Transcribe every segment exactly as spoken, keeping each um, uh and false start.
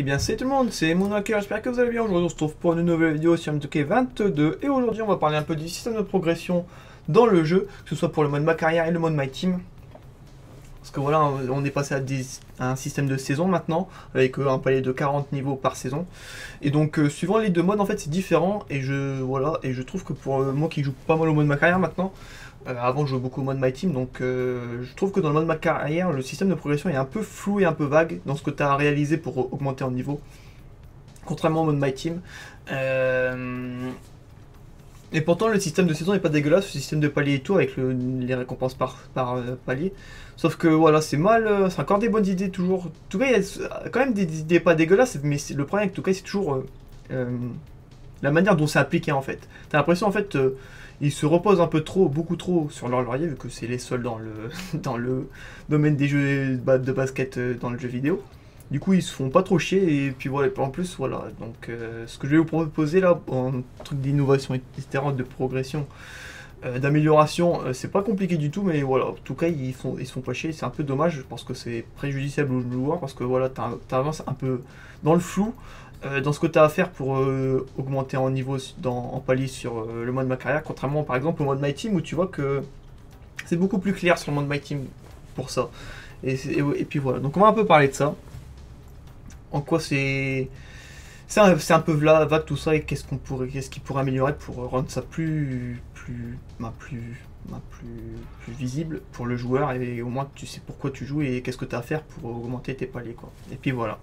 Eh bien c'est tout le monde, c'est Moonwalker, j'espère que vous allez bien. Aujourd'hui on se retrouve pour une nouvelle vidéo sur M deux K vingt-deux et aujourd'hui on va parler un peu du système de progression dans le jeu, que ce soit pour le mode ma carrière et le mode my team. Parce que voilà, on est passé à, des, à un système de saison maintenant, avec euh, un palier de quarante niveaux par saison. Et donc euh, suivant les deux modes en fait c'est différent et je, voilà, et je trouve que pour euh, moi qui joue pas mal au mode ma carrière maintenant, Euh, avant, je jouais beaucoup au mode My Team, donc euh, je trouve que dans le mode ma carrière, le système de progression est un peu flou et un peu vague dans ce que tu as réalisé pour augmenter en niveau, contrairement au mode My Team. Euh... Et pourtant, le système de saison n'est pas dégueulasse, le système de palier et tout, avec le, les récompenses par, par euh, palier. Sauf que voilà, c'est mal, euh, c'est encore des bonnes idées toujours. En tout cas, il y a quand même des idées pas dégueulasses, mais le problème avec tout cas, c'est toujours euh, euh, la manière dont c'est appliqué en fait. T'as l'impression en fait. Euh, Ils se reposent un peu trop, beaucoup trop sur leur laurier, vu que c'est les seuls dans le, dans le domaine des jeux de basket dans le jeu vidéo. Du coup, ils se font pas trop chier, et puis voilà, en plus, voilà. Donc, euh, ce que je vais vous proposer là, en truc d'innovation, et cetera, de progression, euh, d'amélioration, euh, c'est pas compliqué du tout, mais voilà, en tout cas, ils, font, ils se font pas chier. C'est un peu dommage, parce que c'est préjudiciable aux joueurs, parce que voilà, t'avances un peu dans le flou. Euh, dans ce que tu as à faire pour euh, augmenter en niveau dans, en palier sur euh, le mode ma carrière, contrairement par exemple au mode my team où tu vois que c'est beaucoup plus clair sur le mode my team pour ça. Et, et, et puis voilà, donc on va un peu parler de ça. En quoi c'est c'est un, un peu vague tout ça et qu'est-ce qu'on pourrait, qu'est-ce qui pourrait améliorer pour rendre ça plus plus bah, plus, bah, plus plus visible pour le joueur et au moins tu sais pourquoi tu joues et qu'est-ce que tu as à faire pour augmenter tes paliers quoi. Et puis voilà.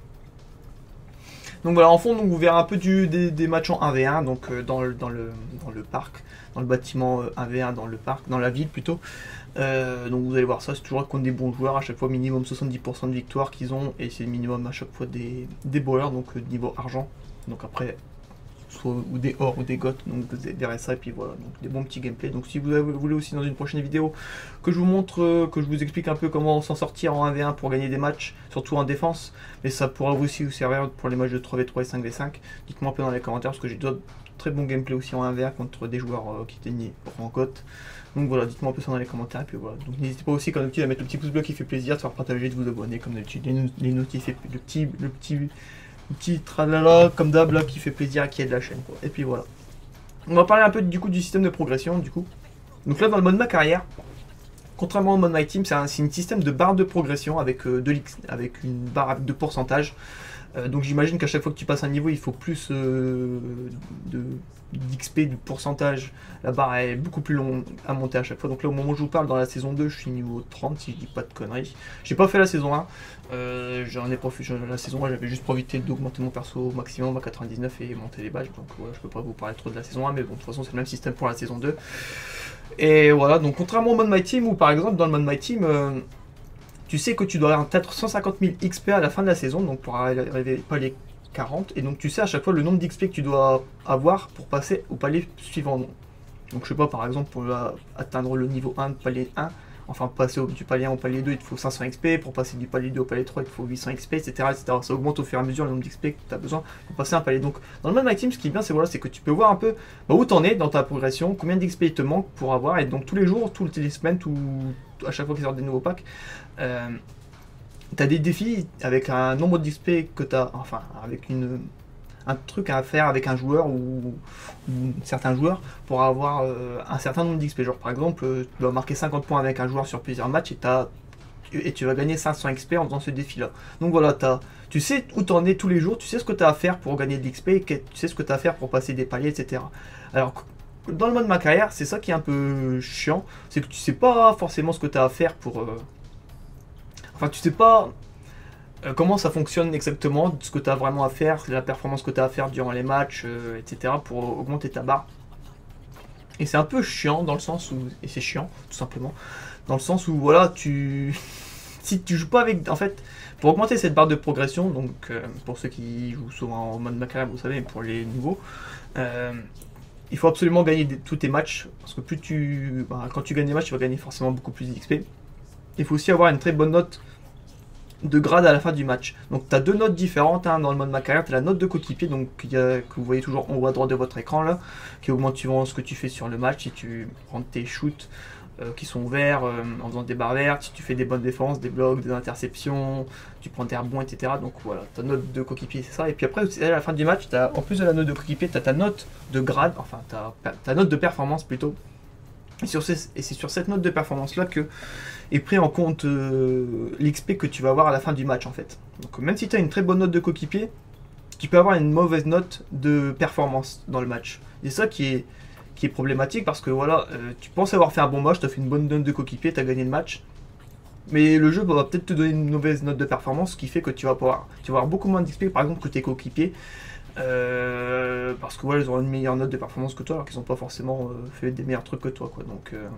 Donc voilà, en fond, donc, vous verrez un peu du, des, des matchs en un v un, donc euh, dans, le, dans, le, dans le parc, dans le bâtiment euh, un v un, dans le parc, dans la ville plutôt. Euh, donc vous allez voir ça, c'est toujours contre des bons joueurs, à chaque fois minimum soixante-dix pour cent de victoire qu'ils ont, et c'est minimum à chaque fois des, des bowlers, donc euh, niveau argent. Donc après, soit ou des or ou des goth, donc vous verrez ça, et puis voilà, donc des bons petits gameplays. Donc si vous voulez aussi dans une prochaine vidéo que je vous montre, euh, que je vous explique un peu comment s'en sortir en un v un pour gagner des matchs, surtout en défense, mais ça pourra aussi vous servir pour les matchs de trois v trois et cinq v cinq, dites-moi un peu dans les commentaires, parce que j'ai d'autres très bons gameplays aussi en un v un contre des joueurs euh, qui étaient en cote. Donc voilà, dites-moi un peu ça dans les commentaires, et puis voilà. Donc n'hésitez pas aussi, comme d'habitude, à mettre le petit pouce bleu qui fait plaisir, de faire partager, de vous abonner, comme d'habitude, les, les notifs, le petit... Le petit petit tralala comme d'hab là qui fait plaisir à qui est de la chaîne quoi. Et puis voilà. On va parler un peu du coup du système de progression du coup. Donc là dans le mode ma carrière, contrairement au mode my team, c'est un, un système de barre de progression avec, euh, de avec une barre de pourcentage. Euh, donc j'imagine qu'à chaque fois que tu passes un niveau, il faut plus euh, de d'X P, du pourcentage. La barre est beaucoup plus longue à monter à chaque fois. Donc là au moment où je vous parle, dans la saison deux, je suis niveau trente si je dis pas de conneries. J'ai pas fait la saison un. Euh, j'en ai profité, la saison un, j'avais juste profité d'augmenter mon perso au maximum à quatre-vingt-dix-neuf et monter les badges. Donc ouais, je peux pas vous parler trop de la saison un, mais bon, de toute façon c'est le même système pour la saison deux. Et voilà, donc contrairement au mode my team, où par exemple dans le mode my team, euh, tu sais que tu dois avoir peut-être cent cinquante mille X P à la fin de la saison, donc pour arriver au palier quarante, et donc tu sais à chaque fois le nombre d'X P que tu dois avoir pour passer au palier suivant. Donc je sais pas, par exemple pour euh, atteindre le niveau un de palier un, enfin passer au, du palier un au palier deux il te faut cinq cents X P, pour passer du palier deux au palier trois il te faut huit cents X P, et cetera, et cetera. Ça augmente au fur et à mesure le nombre d'X P que tu as besoin pour passer un palier. Donc dans le mode my team, ce qui est bien c'est voilà, c'est que tu peux voir un peu bah, où tu en es dans ta progression, combien d'X P il te manque pour avoir, et donc tous les jours, toutes les semaines, tout, à chaque fois qu'ils sortent des nouveaux packs, euh, tu as des défis avec un nombre d'X P que tu as, enfin avec une... un truc à faire avec un joueur ou, ou certains joueurs pour avoir euh, un certain nombre d'X P. Genre par exemple, euh, tu dois marquer cinquante points avec un joueur sur plusieurs matchs et, as, et tu vas gagner cinq cents X P en faisant ce défi-là. Donc voilà, as, tu sais où tu en es tous les jours, tu sais ce que tu as à faire pour gagner de l'X P, tu sais ce que tu as à faire pour passer des paliers, et cetera. Alors dans le mode ma carrière, c'est ça qui est un peu chiant, c'est que tu sais pas forcément ce que tu as à faire pour... Euh... Enfin, tu sais pas... Euh, comment ça fonctionne exactement, ce que tu as vraiment à faire, la performance que tu as à faire durant les matchs, euh, et cetera pour augmenter ta barre. Et c'est un peu chiant dans le sens où, et c'est chiant tout simplement, dans le sens où voilà, tu, si tu joues pas avec, en fait, pour augmenter cette barre de progression, donc euh, pour ceux qui jouent souvent en mode ma carrière, vous savez, pour les nouveaux, euh, il faut absolument gagner des, tous tes matchs, parce que plus tu, bah, quand tu gagnes des matchs, tu vas gagner forcément beaucoup plus d'X P. Il faut aussi avoir une très bonne note de grade à la fin du match. Donc tu as deux notes différentes hein, dans le mode ma carrière. Tu as la note de coéquipier, donc y a, que vous voyez toujours en haut à droite de votre écran là, qui augmente suivant ce que tu fais sur le match. Si tu rentres tes shoots, euh, qui sont ouverts euh, en faisant des barres vertes, si tu fais des bonnes défenses, des blocs, des interceptions, tu prends tes rebonds, et cetera. Donc voilà, ta note de coéquipier, c'est ça. Et puis après, à la fin du match, as, en plus de la note de coéquipier, tu as ta note de grade, enfin ta, ta note de performance plutôt. Et, sur ces, et c'est sur cette note de performance-là que est pris en compte euh, l'X P que tu vas avoir à la fin du match en fait. Donc même si tu as une très bonne note de coéquipier, tu peux avoir une mauvaise note de performance dans le match. Et ça qui est, qui est problématique parce que voilà, euh, tu penses avoir fait un bon match, tu as fait une bonne note de coéquipier, tu as gagné le match. Mais le jeu va peut-être te donner une mauvaise note de performance, ce qui fait que tu vas, pouvoir, tu vas avoir beaucoup moins d'X P par exemple que tes coéquipiers. Euh, parce que voilà, ils auront une meilleure note de performance que toi alors qu'ils n'ont pas forcément euh, fait des meilleurs trucs que toi quoi. Donc euh,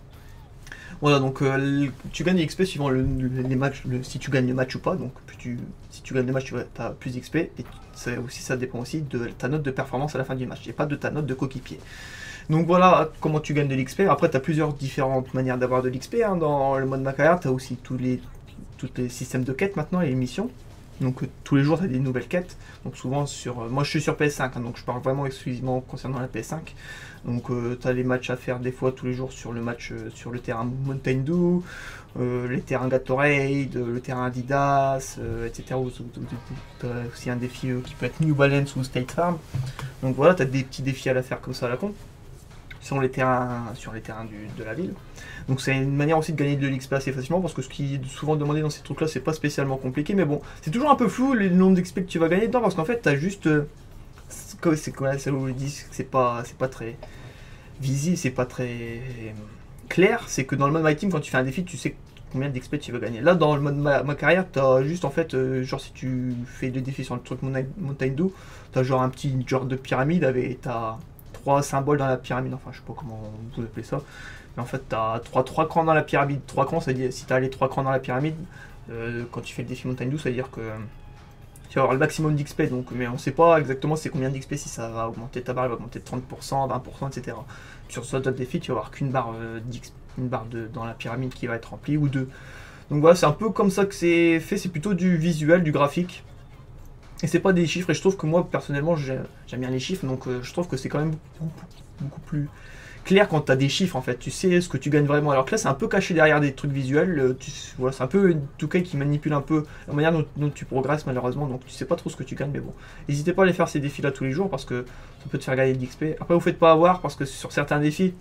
voilà, donc euh, tu gagnes X P suivant le, le, les matchs, le, si tu gagnes le match ou pas. Donc plus tu, si tu gagnes le match, tu as plus d'X P. Et ça, aussi, ça dépend aussi de ta note de performance à la fin du match et pas de ta note de coéquipier. Donc voilà comment tu gagnes de l'X P. Après, tu as plusieurs différentes manières d'avoir de l'X P. Hein. Dans le mode Macaire, tu as aussi tous les, tous les systèmes de quêtes maintenant et les missions. Donc euh, tous les jours, tu as des nouvelles quêtes. Donc souvent, sur, euh, moi je suis sur P S cinq, hein, donc je parle vraiment exclusivement concernant la P S cinq. Donc euh, tu as les matchs à faire des fois tous les jours sur le match euh, sur le terrain Mountain Dew, euh, les terrains Gatorade, le terrain Adidas, euh, et cetera. Tu as aussi un défi euh, qui peut être New Balance ou State Farm. Donc voilà, tu as des petits défis à la faire comme ça à la con. Sur les terrains, sur les terrains du, de la ville. Donc c'est une manière aussi de gagner de l'X P assez facilement parce que ce qui est souvent demandé dans ces trucs là c'est pas spécialement compliqué, mais bon c'est toujours un peu flou le nombre d'X P que tu vas gagner dedans parce qu'en fait t'as juste euh, c'est quoi c'est où ils disent que c'est pas c'est pas très visible, c'est pas très clair, c'est que dans le mode My Team quand tu fais un défi tu sais combien d'X P tu vas gagner. Là dans le mode ma, ma carrière t'as juste en fait euh, genre si tu fais deux défis sur le truc Mountain Dew t'as genre un petit genre de pyramide avec t'as trois symboles dans la pyramide, enfin je sais pas comment vous appelez ça, mais en fait tu as trois, trois crans dans la pyramide. Trois crans, c'est-à-dire si tu as les trois crans dans la pyramide, euh, quand tu fais le défi Mountain Dew, ça veut dire que tu vas avoir le maximum d'X P, donc, mais on sait pas exactement c'est combien d'X P, si ça va augmenter ta barre, elle va augmenter de trente pour cent, vingt pour cent, et cetera. Sur ce autre défi, tu vas avoir qu'une barre, euh, une barre de, dans la pyramide qui va être remplie, ou deux. Donc voilà, c'est un peu comme ça que c'est fait, c'est plutôt du visuel, du graphique. Et c'est pas des chiffres, et je trouve que moi personnellement j'aime bien les chiffres, donc euh, je trouve que c'est quand même beaucoup, beaucoup plus clair quand tu as des chiffres en fait, tu sais ce que tu gagnes vraiment. Alors que là c'est un peu caché derrière des trucs visuels, euh, tu, voilà, c'est un peu deux K qui manipule un peu la manière dont, dont tu progresses malheureusement, donc tu sais pas trop ce que tu gagnes, mais bon. N'hésitez pas à aller faire ces défis là tous les jours parce que ça peut te faire gagner de l'X P. Après vous faites pas avoir parce que sur certains défis,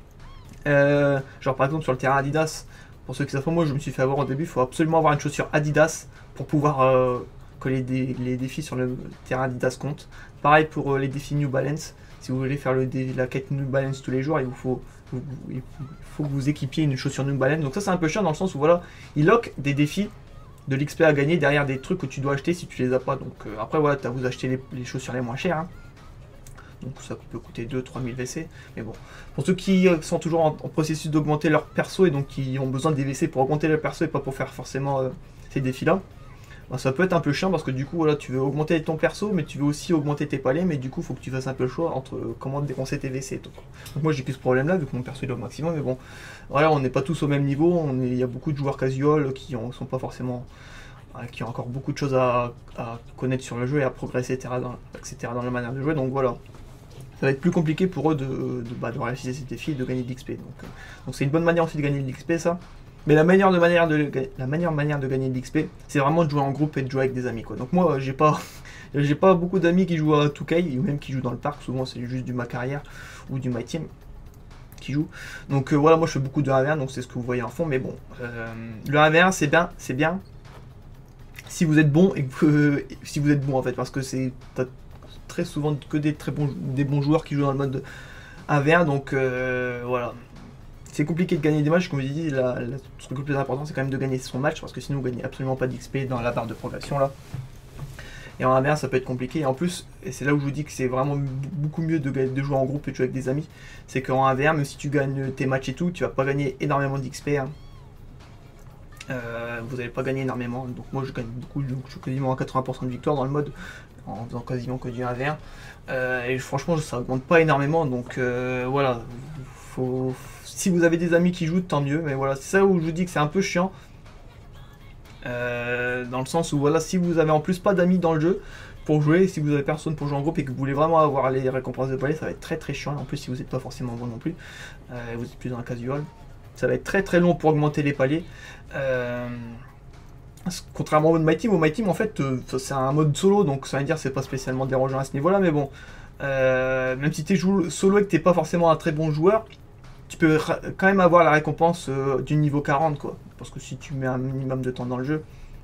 euh, genre par exemple sur le terrain Adidas, pour ceux qui savent pas, moi je me suis fait avoir au début, il faut absolument avoir une chaussure Adidas pour pouvoir... Euh, que les, dé les défis sur le terrain Adidas comptent. Pareil pour euh, les défis New Balance. Si vous voulez faire le la quête New Balance tous les jours, il vous faut, vous, il faut que vous équipiez une chaussure New Balance. Donc ça c'est un peu chiant dans le sens où voilà, il lock des défis de l'X P à gagner derrière des trucs que tu dois acheter si tu les as pas. Donc euh, après voilà, tu as vous acheter les, les chaussures les moins chères. Hein. Donc ça peut coûter deux à trois mille V C. Mais bon, pour ceux qui sont toujours en, en processus d'augmenter leur perso et donc qui ont besoin des V C pour augmenter leur perso et pas pour faire forcément euh, ces défis là. Ben, ça peut être un peu chiant parce que du coup voilà, tu veux augmenter ton perso mais tu veux aussi augmenter tes palais, mais du coup il faut que tu fasses un peu le choix entre euh, comment dépenser tes V C et tout. Donc moi j'ai plus ce problème là vu que mon perso il est au maximum, mais bon voilà, on n'est pas tous au même niveau, il y a beaucoup de joueurs casual qui ont, sont pas forcément euh, qui ont encore beaucoup de choses à, à connaître sur le jeu et à progresser etc dans, etc dans la manière de jouer, donc voilà. Ça va être plus compliqué pour eux de, de, bah, de réaliser ces défis et de gagner de l'X P. Donc euh, donc c'est une bonne manière aussi de gagner de l'X P ça. Mais la meilleure, de manière de, la meilleure manière de gagner de l'X P, c'est vraiment de jouer en groupe et de jouer avec des amis, quoi. Donc moi, j'ai pas, j'ai pas beaucoup d'amis qui jouent à deux K, ou même qui jouent dans le parc. Souvent, c'est juste du Macarrière ou du My Team qui jouent. Donc euh, voilà, moi je fais beaucoup de un v un, donc c'est ce que vous voyez en fond. Mais bon, euh, le un v un, c'est bien, c'est bien si vous êtes bon et que euh, si vous êtes bon en fait, parce que c'est très souvent que des très bons, des bons joueurs qui jouent dans le mode un v un. Donc euh, voilà. C'est compliqué de gagner des matchs, comme je dis, la, la, le truc le plus important c'est quand même de gagner son match, parce que sinon vous gagnez absolument pas d'X P dans la barre de progression là. Et en un v un ça peut être compliqué, et en plus, et c'est là où je vous dis que c'est vraiment beaucoup mieux de, de jouer en groupe et de jouer avec des amis, c'est qu'en un v un, même si tu gagnes tes matchs et tout, tu vas pas gagner énormément d'X P. Hein. Euh, vous n'allez pas gagner énormément, donc moi je gagne beaucoup, donc je suis quasiment à quatre-vingts pour cent de victoire dans le mode, en faisant quasiment que du un v un. Euh, et franchement ça augmente pas énormément, donc euh, voilà, faut... Si vous avez des amis qui jouent, tant mieux, mais voilà, c'est ça où je vous dis que c'est un peu chiant. Euh, dans le sens où, voilà, si vous avez en plus pas d'amis dans le jeu pour jouer, si vous avez personne pour jouer en groupe et que vous voulez vraiment avoir les récompenses de palais, ça va être très très chiant. En plus, si vous n'êtes pas forcément bon non plus, euh, vous êtes plus dans un casual, ça va être très très long pour augmenter les paliers. Euh, contrairement au mode My Team, au My Team en fait euh, c'est un mode solo, donc ça veut dire c'est pas spécialement dérangeant à ce niveau là, mais bon, euh, même si tu joues solo et que t'es pas forcément un très bon joueur, tu peux quand même avoir la récompense euh, du niveau quarante quoi, parce que si tu mets un minimum de temps dans le jeu,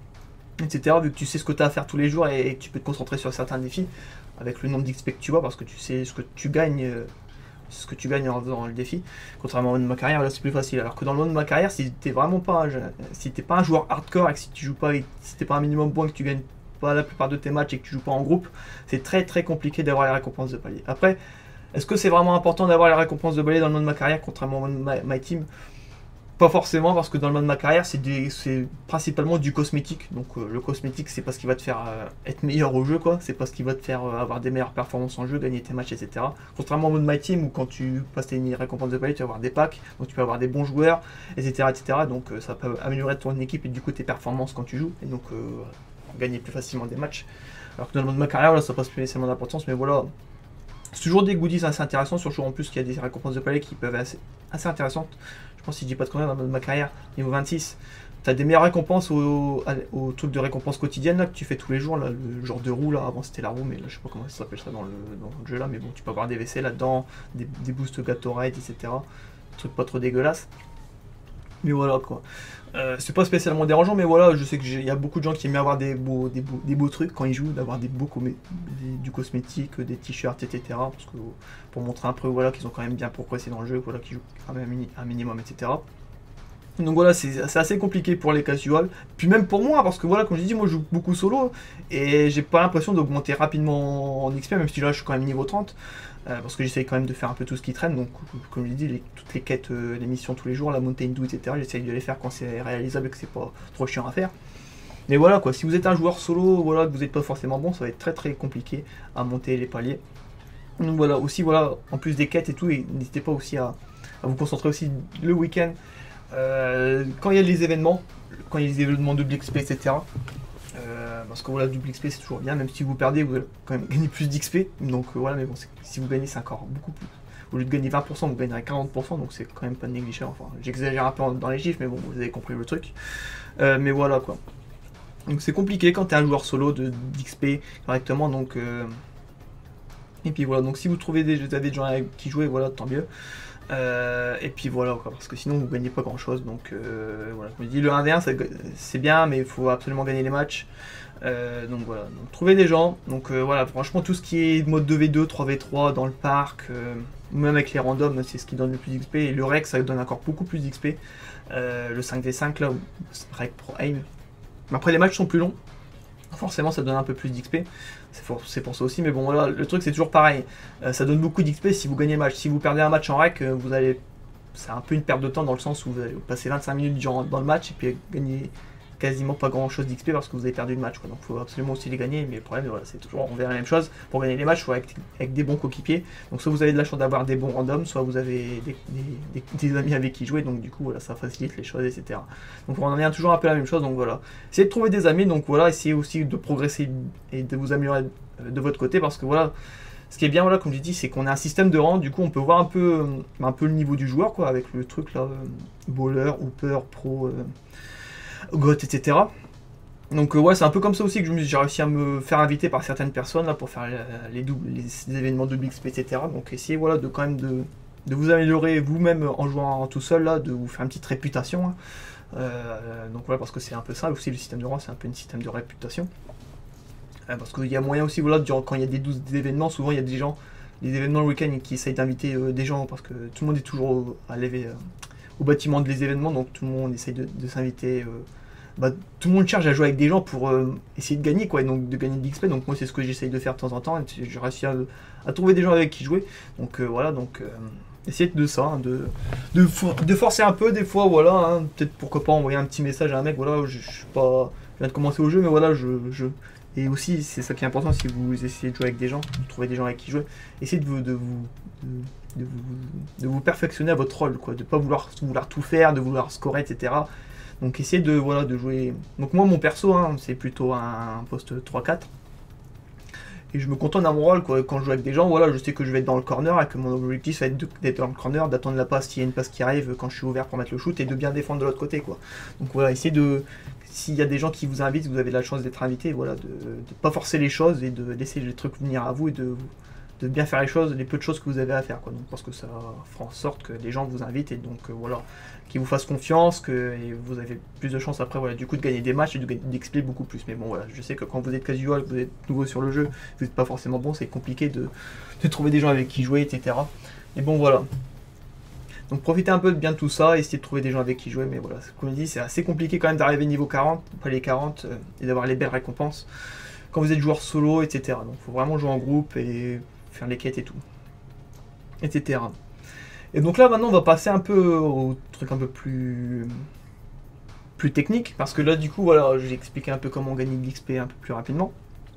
etc., vu que tu sais ce que tu as à faire tous les jours et, et que tu peux te concentrer sur certains défis avec le nombre d'X P que tu vois, parce que tu sais ce que tu gagnes, euh, ce que tu gagnes en faisant le défi. Contrairement au mode ma carrière, là c'est plus facile. Alors que dans le mode ma carrière, si t'es vraiment pas, si t'es pas un joueur hardcore et que si tu joues pas, si t'es pas un minimum bon, que tu gagnes pas la plupart de tes matchs et que tu joues pas en groupe, c'est très très compliqué d'avoir les récompenses de palier. Après, est-ce que c'est vraiment important d'avoir les récompenses de palier dans le mode ma carrière contrairement au mode my, my team? Pas forcément, parce que dans le mode ma carrière, c'est principalement du cosmétique. Donc euh, le cosmétique, c'est pas ce qui va te faire euh, être meilleur au jeu, quoi. C'est pas ce qui va te faire euh, avoir des meilleures performances en jeu, gagner tes matchs, et cetera. Contrairement au mode My Team, où quand tu passes tes récompenses de palier, tu vas avoir des packs, donc tu peux avoir des bons joueurs, et cetera, et cetera. Donc euh, ça peut améliorer ton équipe et du coup tes performances quand tu joues, et donc euh, gagner plus facilement des matchs. Alors que dans le mode ma carrière, là, ça passe plus spécialement d'importance, mais voilà. C'est toujours des goodies assez intéressants, surtout en plus qu'il y a des récompenses de palier qui peuvent être assez, assez intéressantes. Je pense, si je dis pas de conneries, dans ma carrière, niveau vingt-six, tu as des meilleures récompenses au, au, au truc de récompense quotidienne là, que tu fais tous les jours, là, le genre de roue, là, avant c'était la roue, mais là je sais pas comment ça s'appelle ça dans le, dans le jeu là, mais bon, tu peux avoir des W C là-dedans, des, des boosts Gatorade, et cetera. Trucs pas trop dégueulasses. Mais voilà quoi. Euh, c'est pas spécialement dérangeant, mais voilà, je sais qu'il y a beaucoup de gens qui aiment avoir des beaux, des beaux, des beaux trucs quand ils jouent, d'avoir des beaux des, du cosmétique, des t-shirts, et cetera. Parce que pour montrer un peu voilà, qu'ils ont quand même bien progressé dans le jeu, voilà, qu'ils jouent quand même un minimum, et cetera. Donc voilà, c'est assez compliqué pour les casuals. Puis même pour moi, parce que voilà, comme je dis, moi je joue beaucoup solo et j'ai pas l'impression d'augmenter rapidement en X P, même si là je suis quand même niveau trente. Euh, parce que j'essaye quand même de faire un peu tout ce qui traîne, donc comme je l'ai dit, les, toutes les quêtes, euh, les missions tous les jours, la Mountain Dew, et cetera, j'essaye de les faire quand c'est réalisable et que c'est pas trop chiant à faire. Mais voilà quoi, si vous êtes un joueur solo, voilà, que vous n'êtes pas forcément bon, ça va être très très compliqué à monter les paliers. Donc voilà, aussi voilà, en plus des quêtes et tout, n'hésitez pas aussi à, à vous concentrer aussi le week-end, euh, quand il y a les événements, quand il y a les événements de X P, et cetera. Euh, parce que voilà, double X P c'est toujours bien, même si vous perdez, vous allez quand même gagner plus d'X P. Donc euh, voilà, mais bon, si vous gagnez, c'est encore beaucoup plus. Au lieu de gagner vingt pour cent, vous gagnerez quarante pour cent, donc c'est quand même pas négligeable. Enfin, j'exagère un peu dans les chiffres, mais bon, vous avez compris le truc. Euh, mais voilà quoi. Donc c'est compliqué quand tu es un joueur solo de d'X P correctement. Donc, euh... Et puis voilà, donc si vous trouvez des, vous avez des gens qui jouent, voilà, tant mieux. Euh, et puis voilà quoi, parce que sinon vous gagnez pas grand chose. Donc euh, voilà, je me dis le un v un c'est bien, mais il faut absolument gagner les matchs. Euh, donc voilà, donc trouver des gens. Donc euh, voilà, franchement tout ce qui est mode deux v deux, trois v trois dans le parc, euh, même avec les randoms, c'est ce qui donne le plus d'X P. Et le rec ça donne encore beaucoup plus d'X P. Euh, le cinq v cinq là, rec pro aim. Mais après les matchs sont plus longs. Forcément ça donne un peu plus d'X P, c'est pour ça aussi, mais bon voilà, le truc c'est toujours pareil, euh, ça donne beaucoup d'X P si vous gagnez le match. Si vous perdez un match en rec, euh, vous allez, c'est un peu une perte de temps dans le sens où vous allez passer vingt-cinq minutes dans le match et puis gagner quasiment pas grand chose d'X P parce que vous avez perdu le match, quoi. Donc il faut absolument aussi les gagner, mais le problème voilà, c'est toujours on verra la même chose. Pour gagner les matchs, il faut avec, avec des bons coéquipiers, donc soit vous avez de la chance d'avoir des bons randoms, soit vous avez des, des, des, des amis avec qui jouer, donc du coup voilà, ça facilite les choses, et cetera. Donc on en revient toujours un peu à la même chose, donc voilà, essayez de trouver des amis, donc voilà, essayez aussi de progresser et de vous améliorer de votre côté, parce que voilà, ce qui est bien, voilà, comme je dis, c'est qu'on a un système de rang, du coup on peut voir un peu, un peu le niveau du joueur, quoi, avec le truc là, euh, bowler, hooper, pro, euh, got, et cetera. Donc euh, ouais, c'est un peu comme ça aussi que j'ai réussi à me faire inviter par certaines personnes là pour faire les, doubles, les, les événements double X P, et cetera. Donc essayez voilà de quand même de, de vous améliorer vous-même en jouant tout seul là, de vous faire une petite réputation. Hein. Euh, donc voilà, parce que c'est un peu ça aussi, le système de rang, c'est un peu un système de réputation. Euh, parce qu'il y a moyen aussi, voilà, durant, quand il y a des douze événements, souvent il y a des gens, les événements le week-end qui essayent d'inviter euh, des gens, parce que tout le monde est toujours à lever euh, au bâtiment des événements, donc tout le monde essaye de, de s'inviter. Euh, bah, tout le monde cherche à jouer avec des gens pour euh, essayer de gagner, quoi, et donc de gagner de l'X P. Donc moi c'est ce que j'essaye de faire de temps en temps, et j'ai réussi à, à trouver des gens avec qui jouer. Donc euh, voilà, donc euh, essayez de ça, hein, de, de, for de forcer un peu des fois, voilà, hein, peut-être pourquoi pas envoyer un petit message à un mec, voilà, je, je suis pas, je viens de commencer au jeu, mais voilà, je, je... et aussi c'est ça qui est important, si vous essayez de jouer avec des gens, de trouver des gens avec qui jouer, essayez de vous, de vous, de, de vous, de vous perfectionner à votre rôle, quoi, de pas vouloir, vouloir tout faire, de vouloir scorer, et cetera. Donc essayez de, voilà, de jouer. Donc moi mon perso, hein, c'est plutôt un, un poste trois quatre. et je me contente d'un mon rôle, quoi. Quand je joue avec des gens, voilà, je sais que je vais être dans le corner et que mon objectif va être d'être dans le corner, d'attendre la passe s'il y a une passe qui arrive quand je suis ouvert pour mettre le shoot et de bien défendre de l'autre côté, quoi. Donc voilà, essayez de... S'il y a des gens qui vous invitent, vous avez de la chance d'être invité, voilà, de ne pas forcer les choses et de laisser les trucs venir à vous et de, de bien faire les choses, les peu de choses que vous avez à faire, quoi. Donc parce que ça fera en sorte que les gens vous invitent et donc euh, voilà, qu'ils vous fassent confiance, que et vous avez plus de chances après, voilà, du coup de gagner des matchs et d'expliquer beaucoup plus. Mais bon voilà, je sais que quand vous êtes casual, vous êtes nouveau sur le jeu, vous n'êtes pas forcément bon, c'est compliqué de, de trouver des gens avec qui jouer, et cetera. Mais bon voilà. Donc profitez un peu de bien de tout ça, essayez de trouver des gens avec qui jouer, mais voilà, comme je dis, c'est assez compliqué quand même d'arriver niveau quarante, pas les quarante, euh, et d'avoir les belles récompenses quand vous êtes joueur solo, et cetera. Donc il faut vraiment jouer en groupe et faire les quêtes et tout, et cetera. Et donc là maintenant on va passer un peu au truc un peu plus plus technique, parce que là du coup voilà, j'ai expliqué un peu comment gagner de l'X P un peu plus rapidement.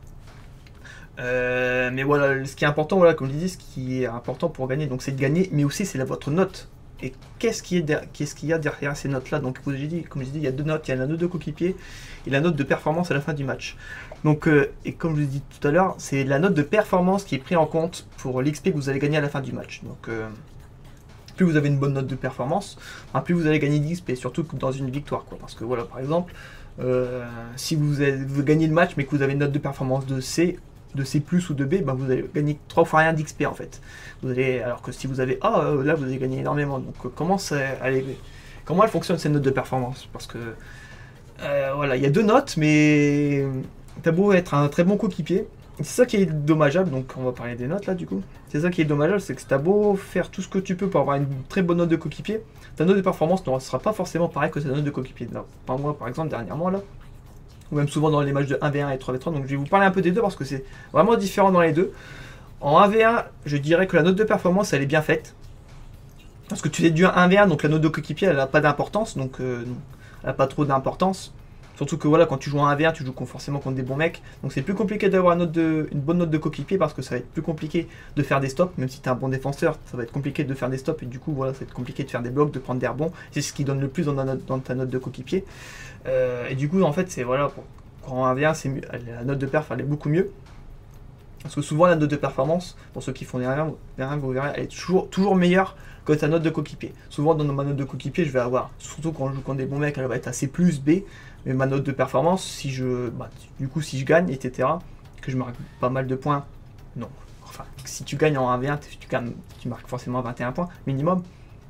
Euh, mais voilà, ce qui est important, voilà, comme je disais, ce qui est important pour gagner, donc c'est de gagner, mais aussi c'est votre note. Et qu'est-ce qu'il y, qu'est-ce qu'il y a derrière ces notes-là? Donc, comme j'ai dit, comme je dis, il y a deux notes. Il y a la note de coéquipier et la note de performance à la fin du match. Donc, euh, et comme je l'ai dit tout à l'heure, c'est la note de performance qui est prise en compte pour l'X P que vous allez gagner à la fin du match. Donc, euh, plus vous avez une bonne note de performance, hein, plus vous allez gagner d'X P, surtout dans une victoire, quoi. Parce que voilà, par exemple, euh, si vous, avez, vous gagnez le match mais que vous avez une note de performance de C, de C plus ou de B, ben vous allez gagner trois fois rien d'X P en fait. Vous allez, alors que si vous avez A, euh, là vous allez gagner énormément. Donc euh, comment, ça, allez, comment elle fonctionne cette note de performance? Parce que euh, voilà, il y a deux notes, mais t'as beau être un très bon coéquipier, c'est ça qui est dommageable, donc on va parler des notes là du coup. C'est ça qui est dommageable, c'est que t'as beau faire tout ce que tu peux pour avoir une très bonne note de coéquipier, ta note de performance ne sera pas forcément pareille que ta note de coéquipier. Par moi par exemple dernièrement là, ou même souvent dans les matchs de un v un et trois v trois, donc je vais vous parler un peu des deux parce que c'est vraiment différent dans les deux. En un v un, je dirais que la note de performance elle est bien faite, parce que tu fais du un v un, donc la note de coéquipier elle n'a pas d'importance, donc euh, elle n'a pas trop d'importance. Surtout que voilà, quand tu joues en un v un, tu joues forcément contre des bons mecs, donc c'est plus compliqué d'avoir une, une bonne note de coéquipier parce que ça va être plus compliqué de faire des stops, même si tu es un bon défenseur, ça va être compliqué de faire des stops et du coup voilà, ça va être compliqué de faire des blocs, de prendre des rebonds, c'est ce qui donne le plus dans ta note, dans ta note de coéquipier. Euh, et du coup en fait c'est voilà, pour, en un v un, c'est la note de perf elle est beaucoup mieux. Parce que souvent la note de performance, pour ceux qui font des un v un, vous verrez, elle est toujours, toujours meilleure que ta note de coéquipier. Souvent dans ma note de coéquipier, je vais avoir, surtout quand je joue contre des bons mecs, elle va être à C plus, B. Mais ma note de performance, si je, bah, du coup si je gagne, et cetera, que je marque pas mal de points, non. Enfin, si tu gagnes en un v un, tu, gagnes, tu marques forcément vingt et un points minimum.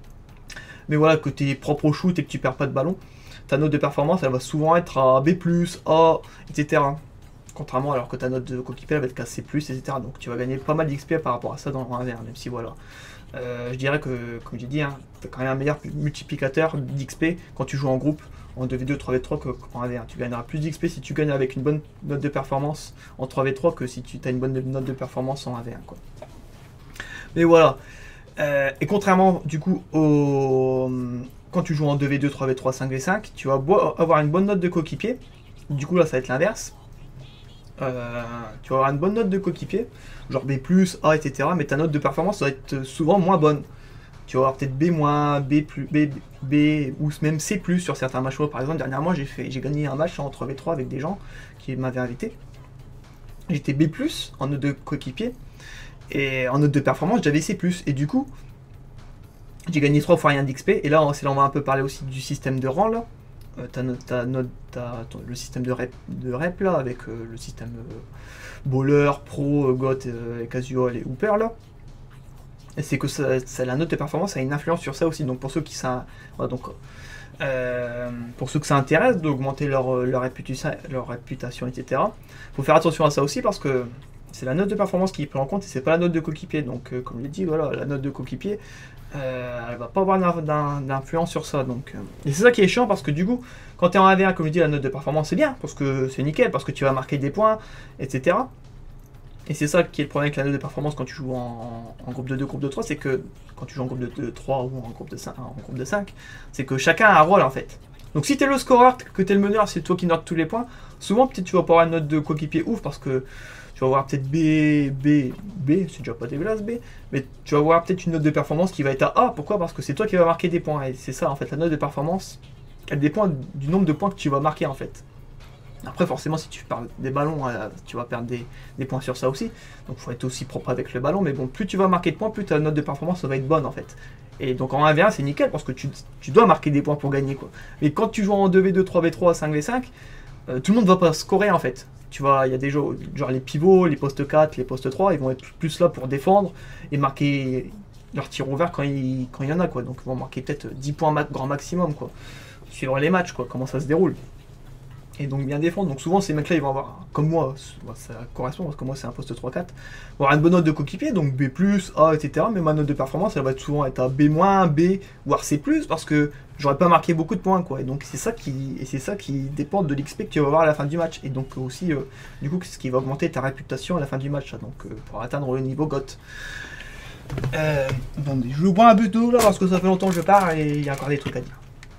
Mais voilà, que tu es propre au shoot et que tu perds pas de ballon, ta note de performance, elle va souvent être à B plus, A, et cetera. Contrairement alors que ta note de coéquipier elle va être qu'à C plus, et cetera. Donc tu vas gagner pas mal d'X P par rapport à ça dans un v un, même si voilà. Euh, je dirais que, comme j'ai dit, hein, tu as quand même un meilleur multiplicateur d'X P quand tu joues en groupe, en deux v deux, trois v trois qu'en un v un. Tu gagneras plus d'X P si tu gagnes avec une bonne note de performance en trois v trois que si tu as une bonne note de performance en un v un, quoi. Mais voilà. Euh, et contrairement du coup au... quand tu joues en deux v deux, trois v trois, cinq v cinq, tu vas avoir une bonne note de coéquipier. Du coup là ça va être l'inverse. Euh, tu vas avoir une bonne note de coéquipier, genre B plus, A, et cetera. Mais ta note de performance va être souvent moins bonne. Tu vas avoir peut-être B moins, B plus, B, B ou même C plus sur certains matchs. Par exemple, dernièrement, j'ai fait, j'ai gagné un match en trois v trois avec des gens qui m'avaient invité. J'étais B plus en note de coéquipier et en note de performance, j'avais C plus. Et du coup, j'ai gagné trois fois rien d'X P. Et là, c'est là on va un peu parler aussi du système de rang là. Euh, ta note, ta note, ta, ton, le système de rep, de rep là, avec euh, le système euh, bowler, pro, euh, got, euh, casual et hooper là. Et c'est que ça, ça, la note de performance a une influence sur ça aussi. Donc pour ceux qui ça, voilà, donc euh, pour ceux que ça intéresse d'augmenter leur, leur réputation, leur réputation, et cetera. Faut faire attention à ça aussi parce que c'est la note de performance qui est prise en compte et c'est pas la note de coéquipier. Donc euh, comme je l'ai dit, voilà, la note de coéquipier, euh, elle va pas avoir d'influence sur ça. Donc, euh, et c'est ça qui est chiant parce que du coup, quand tu es en un v un, comme je dis, la note de performance c'est bien parce que c'est nickel, parce que tu vas marquer des points, et cetera. Et c'est ça qui est le problème avec la note de performance quand tu joues en, en groupe de deux, groupe de trois, c'est que quand tu joues en groupe de trois ou en groupe de cinq, en groupe de cinq, c'est que chacun a un rôle en fait. Donc si tu es le scoreur, que tu es le meneur, c'est toi qui notes tous les points, souvent peut-être tu vas pas avoir une note de coéquipier ouf parce que tu vas avoir peut-être B, B, B, c'est déjà pas dégueulasse B, mais tu vas avoir peut-être une note de performance qui va être à A. Pourquoi? Parce que c'est toi qui vas marquer des points. Et c'est ça en fait, la note de performance, elle dépend du nombre de points que tu vas marquer en fait. Après, forcément, si tu perds des ballons, euh, tu vas perdre des, des points sur ça aussi. Donc, il faut être aussi propre avec le ballon. Mais bon, plus tu vas marquer de points, plus ta note de performance ça va être bonne en fait. Et donc, en un v un, c'est nickel parce que tu, tu dois marquer des points pour gagner, quoi. Mais quand tu joues en deux v deux, trois v trois, cinq v cinq, euh, tout le monde va pas scorer en fait. Tu vois, il y a des jeux, genre les pivots, les postes quatre, les postes trois, ils vont être plus là pour défendre et marquer leur tir ouvert quand il, quand il y en a, quoi. Donc, ils vont marquer peut-être dix points ma grand maximum, quoi. Suivre les matchs, quoi, comment ça se déroule. Et donc bien défendre. Donc souvent ces mecs là ils vont avoir, comme moi, ça correspond parce que moi c'est un poste trois quatre, vont avoir une bonne note de coéquipier, donc B plus, A, et cetera. Mais ma note de performance elle va être souvent être à B moins, B, voire C plus, parce que j'aurais pas marqué beaucoup de points, quoi. Et donc c'est ça qui et c'est ça qui dépend de l'X P que tu vas avoir à la fin du match. Et donc aussi euh, du coup c'est ce qui va augmenter ta réputation à la fin du match, là, donc euh, pour atteindre le niveau G O T. Euh, attendez, je bois un but d'eau là parce que ça fait longtemps que je pars et il y a encore des trucs à dire.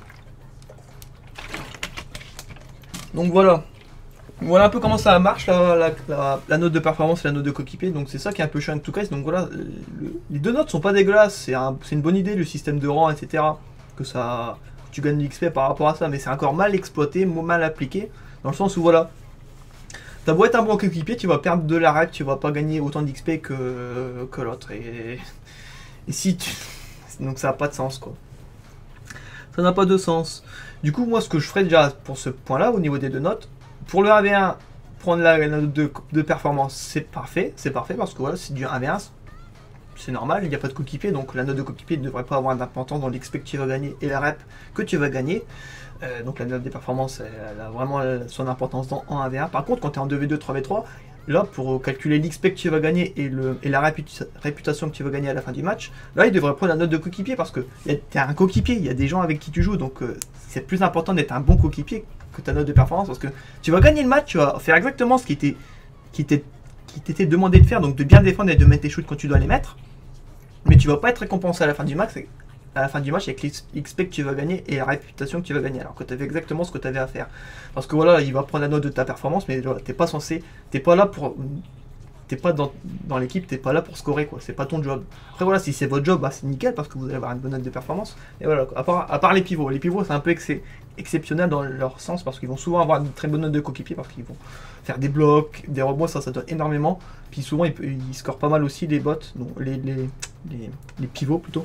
Donc voilà, voilà un peu comment ça marche la, la, la, la note de performance et la note de coéquipier. Donc c'est ça qui est un peu chiant avec Two Case. Donc voilà, le, les deux notes sont pas dégueulasses, c'est un, une bonne idée le système de rang, et cetera. Que ça, que tu gagnes de l'X P par rapport à ça, mais c'est encore mal exploité, mal appliqué, dans le sens où voilà, t'as beau être un bon coéquipier, tu vas perdre de la rep, tu vas pas gagner autant d'X P que, que l'autre. Et, et si tu... donc ça n'a pas de sens, quoi. Ça n'a pas de sens. Du coup, moi, ce que je ferais déjà pour ce point-là, au niveau des deux notes, pour le un v un, prendre la, la note de, de performance, c'est parfait, c'est parfait, parce que voilà, c'est du un v un, c'est normal, il n'y a pas de coéquipier, donc la note de coéquipier ne devrait pas avoir d'importance dans l'X P que tu vas gagner et la rep que tu vas gagner. Euh, donc la note des performances, elle, elle a vraiment son importance dans en un v un. Par contre, quand tu es en deux v deux, trois v trois, là, pour calculer l'X P que tu vas gagner et, le, et la réputa réputation que tu vas gagner à la fin du match, là, il devrait prendre la note de coéquipier parce que tu es un coéquipier, il y a des gens avec qui tu joues, donc euh, c'est plus important d'être un bon coéquipier que ta note de performance parce que tu vas gagner le match, tu vas faire exactement ce qui était qui t'était demandé de faire, donc de bien défendre et de mettre tes shoots quand tu dois les mettre, mais tu vas pas être récompensé à la fin du match, à la fin du match avec l'X P que tu vas gagner et la réputation que tu vas gagner, alors que tu avais exactement ce que tu avais à faire. Parce que voilà, il va prendre la note de ta performance, mais voilà, t'es pas censé, t'es pas là pour, t'es pas dans, dans l'équipe, t'es pas là pour scorer, quoi. C'est pas ton job. Après voilà, si c'est votre job, bah, c'est nickel parce que vous allez avoir une bonne note de performance. Et voilà, à part, à part les pivots, les pivots c'est un peu ex exceptionnel dans leur sens parce qu'ils vont souvent avoir une très bonne note de coéquipier parce qu'ils vont faire des blocs, des rebonds, ça, ça donne énormément. Puis souvent ils, ils scorent pas mal aussi les bots, donc les, les, les, les pivots plutôt.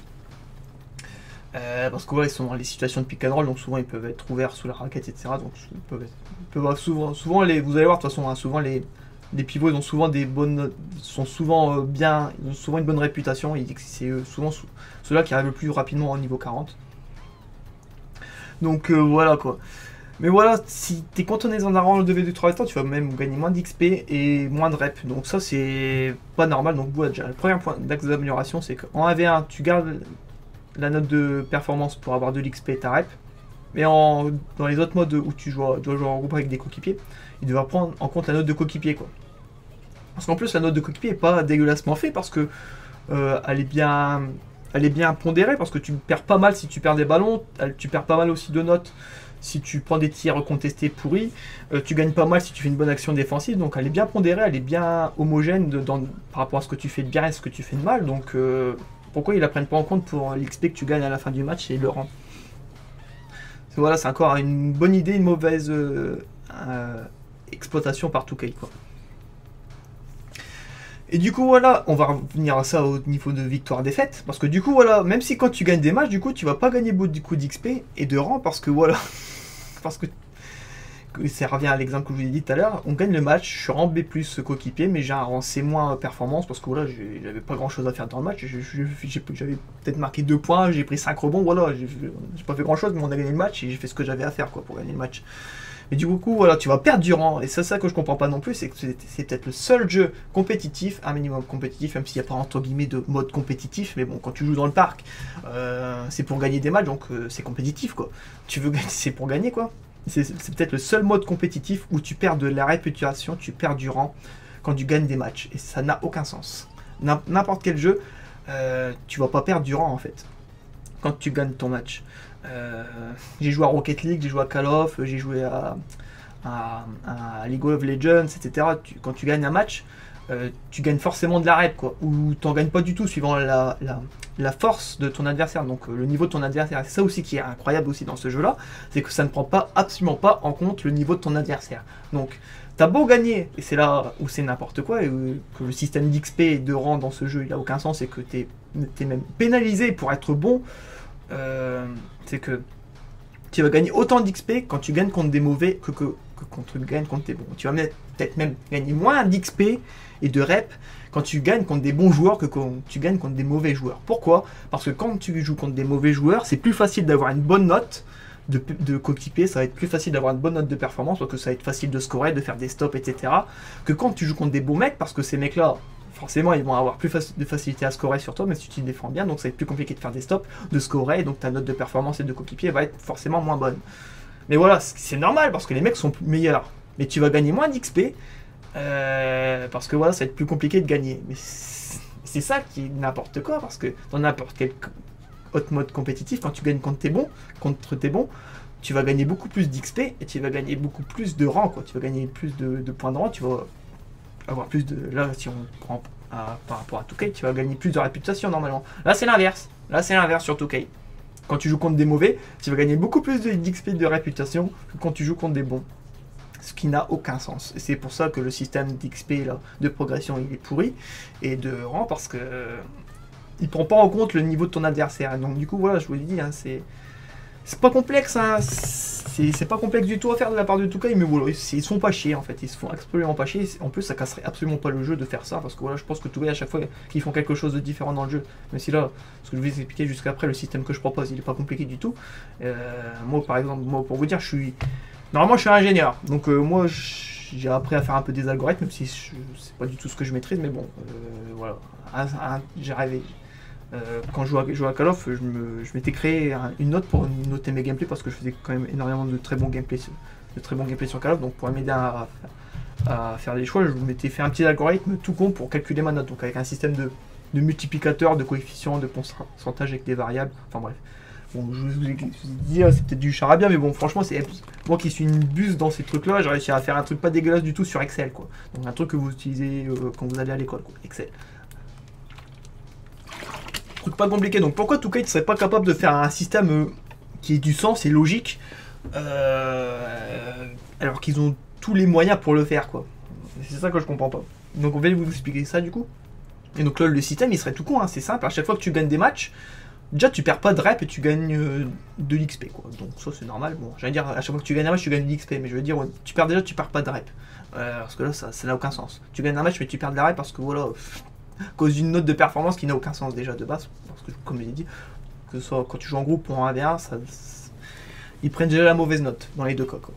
Euh, parce que voilà, ils sont dans les situations de pick and roll, donc souvent ils peuvent être ouverts sous la raquette, et cetera. Donc ils peuvent, être, ils peuvent avoir souvent, souvent les, vous allez voir de toute façon, hein, souvent les, les pivots ils ont souvent des bonnes, sont souvent euh, bien, ils ont souvent une bonne réputation. C'est euh, souvent ceux-là qui arrivent le plus rapidement au niveau quarante. Donc euh, voilà quoi. Mais voilà, si t'es cantonné dans un rang de deux v deux trois v, tu vas même gagner moins d'X P et moins de rep. Donc ça c'est pas normal. Donc voilà, déjà le premier point d'axe d'amélioration, c'est qu'en un v un tu gardes la note de performance pour avoir de l'X P et ta rep. Mais en, dans les autres modes où tu joues, dois jouer en groupe avec des coéquipiers, il devra prendre en compte la note de coéquipier, quoi. Parce qu'en plus la note de coéquipier n'est pas dégueulassement faite parce que euh, elle est bien, elle est bien pondérée parce que tu perds pas mal si tu perds des ballons, elle, tu perds pas mal aussi de notes si tu prends des tirs contestés pourris, euh, tu gagnes pas mal si tu fais une bonne action défensive, donc elle est bien pondérée, elle est bien homogène de, dans, par rapport à ce que tu fais de bien et ce que tu fais de mal, donc euh, pourquoi ils la prennent pas en compte pour l'X P que tu gagnes à la fin du match et le rang. Voilà, c'est encore une bonne idée, une mauvaise euh, euh, exploitation par Two K, quoi. Et du coup, voilà, on va revenir à ça au niveau de victoire-défaite. Parce que du coup, voilà, même si quand tu gagnes des matchs, du coup, tu vas pas gagner beaucoup du coup d'X P et de rang. Parce que voilà, parce que ça revient à l'exemple que je vous ai dit tout à l'heure. On gagne le match, je suis rang B plus coéquipier, mais j'ai un rang C moins performance. Parce que voilà, j'avais pas grand chose à faire dans le match. J'avais peut-être marqué deux points, j'ai pris cinq rebonds. Voilà, j'ai pas fait grand chose, mais on a gagné le match et j'ai fait ce que j'avais à faire, quoi, pour gagner le match. Mais du coup, voilà, tu vas perdre du rang. Et c'est ça que je comprends pas non plus, c'est que c'est peut-être le seul jeu compétitif, un minimum compétitif, même s'il n'y a pas entre guillemets de mode compétitif. Mais bon, quand tu joues dans le parc, euh, c'est pour gagner des matchs, donc euh, c'est compétitif, quoi. Tu veux gagner, c'est pour gagner, quoi. C'est peut-être le seul mode compétitif où tu perds de la réputation, tu perds du rang quand tu gagnes des matchs. Et ça n'a aucun sens. N'importe quel jeu, euh, tu vas pas perdre du rang, en fait, quand tu gagnes ton match. Euh, j'ai joué à Rocket League, j'ai joué à Call of, j'ai joué à, à, à League of Legends, et cetera, tu, quand tu gagnes un match, euh, tu gagnes forcément de la rep, quoi. Ou t'en gagnes pas du tout, suivant la, la, la force de ton adversaire, donc euh, le niveau de ton adversaire. C'est ça aussi qui est incroyable aussi dans ce jeu-là, c'est que ça ne prend pas absolument pas en compte le niveau de ton adversaire. Donc, t'as beau gagner, et c'est là où c'est n'importe quoi, et où, que le système d'X P et de rang dans ce jeu, il n'a aucun sens, et que t'es es même pénalisé pour être bon, euh, c'est que tu vas gagner autant d'X P quand tu gagnes contre des mauvais que, que, que quand tu gagnes contre des bons. Tu vas peut-être même gagner moins d'X P et de rep quand tu gagnes contre des bons joueurs que quand tu gagnes contre des mauvais joueurs. Pourquoi? Parce que quand tu joues contre des mauvais joueurs, c'est plus facile d'avoir une bonne note de, de coéquipier, ça va être plus facile d'avoir une bonne note de performance, parce que ça va être facile de scorer, de faire des stops, et cetera. Que quand tu joues contre des bons mecs, parce que ces mecs-là, forcément, ils vont avoir plus de facilité à scorer sur toi, mais si tu te défends bien, donc ça va être plus compliqué de faire des stops, de scorer, et donc ta note de performance et de coéquipier va être forcément moins bonne. Mais voilà, c'est normal, parce que les mecs sont meilleurs. Mais tu vas gagner moins d'X P, euh, parce que voilà, ça va être plus compliqué de gagner. Mais c'est ça qui est n'importe quoi, parce que dans n'importe quel autre mode compétitif, quand tu gagnes contre tes bons, contre tes bons, tu vas gagner beaucoup plus d'X P, et tu vas gagner beaucoup plus de rang, quoi. Tu vas gagner plus de, de points de rang, tu vas avoir plus de... Là, si on prend à, par rapport à deux K, tu vas gagner plus de réputation normalement. Là, c'est l'inverse. Là, c'est l'inverse sur deux K. Quand tu joues contre des mauvais, tu vas gagner beaucoup plus d'X P de réputation que quand tu joues contre des bons. Ce qui n'a aucun sens. Et c'est pour ça que le système d'X P là, de progression, il est pourri. Et de rang, parce que... Euh, il prend pas en compte le niveau de ton adversaire. Et donc, du coup, voilà, je vous l'ai dit, hein, c'est... C'est pas complexe, hein. C'est pas complexe du tout à faire de la part de deux K, mais voilà, ils, ils se font pas chier en fait, ils se font absolument pas chier. En plus, ça casserait absolument pas le jeu de faire ça, parce que voilà, je pense que deux K à chaque fois qu'ils font quelque chose de différent dans le jeu, même si là, ce que je vais vous expliquer jusqu'après, le système que je propose, il est pas compliqué du tout. Euh, moi, par exemple, moi, pour vous dire, je suis normalement, je suis ingénieur, donc euh, moi, j'ai appris à faire un peu des algorithmes, même si c'est pas du tout ce que je maîtrise, mais bon, euh, voilà, j'ai rêvé. Euh, quand je jouais, à, je jouais à Call of, je m'étais créé un, une note pour noter mes gameplays, parce que je faisais quand même énormément de très bons gameplays, de très bons gameplays sur Call of, donc pour m'aider à, à, à faire des choix, je m'étais fait un petit algorithme tout con pour calculer ma note, donc avec un système de, de multiplicateur, de coefficients, de pourcentage avec des variables, enfin bref. Bon, je vous ai dit, c'est peut-être du charabia, mais bon, franchement, c'est moi qui suis une buse dans ces trucs-là, j'ai réussi à faire un truc pas dégueulasse du tout sur Excel, quoi. Donc un truc que vous utilisez euh, quand vous allez à l'école, quoi, Excel. Truc pas compliqué. Donc pourquoi deux K ne serait pas capable de faire un système euh, qui ait du sens et logique, euh, alors qu'ils ont tous les moyens pour le faire, quoi. C'est ça que je comprends pas. Donc on va vous expliquer ça du coup. Et donc là, le système il serait tout con, hein, c'est simple. À chaque fois que tu gagnes des matchs, déjà tu perds pas de rep et tu gagnes euh, de l'X P, quoi. Donc ça c'est normal. Bon, j'allais dire à chaque fois que tu gagnes un match, tu gagnes de l'X P, mais je veux dire, ouais, tu perds déjà, tu perds pas de rep. Euh, parce que là, ça n'a aucun sens. Tu gagnes un match, mais tu perds de la rep parce que voilà. Pff, à cause d'une note de performance qui n'a aucun sens déjà de base, parce que comme je l'ai dit, que ce soit quand tu joues en groupe ou en un v un, ça, ça, ils prennent déjà la mauvaise note dans les deux cas, quoi.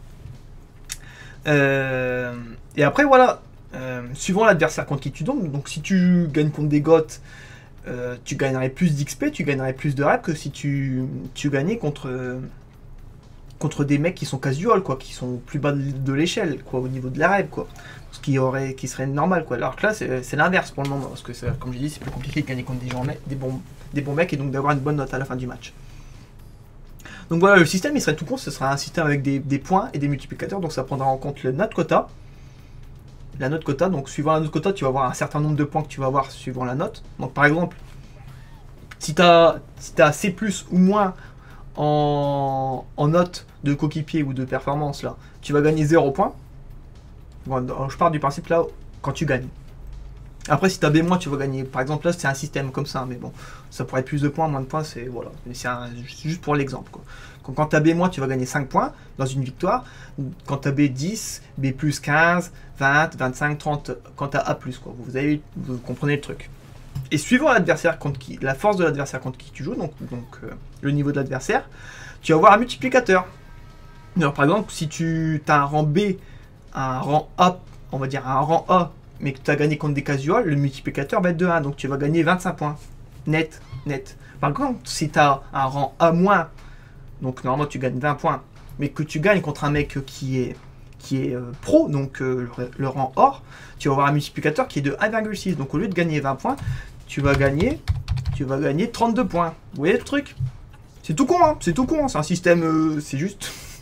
Euh, et après voilà, euh, suivant l'adversaire contre qui tu tombes, donc si tu gagnes contre des goths, euh, tu gagnerais plus d'X P, tu gagnerais plus de rep que si tu, tu gagnais contre, euh, contre des mecs qui sont casual, quoi, qui sont plus bas de, de l'échelle, quoi, au niveau de la rep, quoi. Ce qui, aurait, qui serait normal, quoi. Alors que là, c'est l'inverse pour le moment, parce que, comme j'ai dit, c'est plus compliqué de gagner contre des, gens, des, bons, des bons mecs et donc d'avoir une bonne note à la fin du match. Donc voilà, le système, il serait tout con, ce sera un système avec des, des points et des multiplicateurs, donc ça prendra en compte le note quota. La note quota, donc suivant la note quota, tu vas avoir un certain nombre de points que tu vas avoir suivant la note. Donc par exemple, si tu as, si t'as C plus ou moins en, en note de coéquipier ou de performance, là, tu vas gagner zéro point. Bon, je pars du principe là, quand tu gagnes. Après, si tu as B-, tu vas gagner. Par exemple, là, c'est un système comme ça, mais bon, ça pourrait être plus de points, moins de points, c'est voilà. C'est juste pour l'exemple, quoi. Quand, quand tu as B-, tu vas gagner cinq points dans une victoire. Quand tu as B dix, B plus quinze, vingt, vingt-cinq, trente, quand tu as A plus, quoi. Vous, avez, vous comprenez le truc. Et suivant l'adversaire contre qui, la force de l'adversaire contre qui tu joues, donc, donc euh, le niveau de l'adversaire, tu vas avoir un multiplicateur. Alors, par exemple, si tu as un rang B, un rang A, on va dire un rang A, mais que tu as gagné contre des casuals, le multiplicateur va être de un, donc tu vas gagner vingt-cinq points, net, net. Par contre, si tu as un rang A-, donc normalement tu gagnes vingt points, mais que tu gagnes contre un mec qui est, qui est euh, pro, donc euh, le, le rang or, tu vas avoir un multiplicateur qui est de un virgule six, donc au lieu de gagner vingt points, tu vas gagner, tu vas gagner trente-deux points. Vous voyez le truc? C'est tout con, hein, c'est tout con, c'est un système, euh, c'est juste...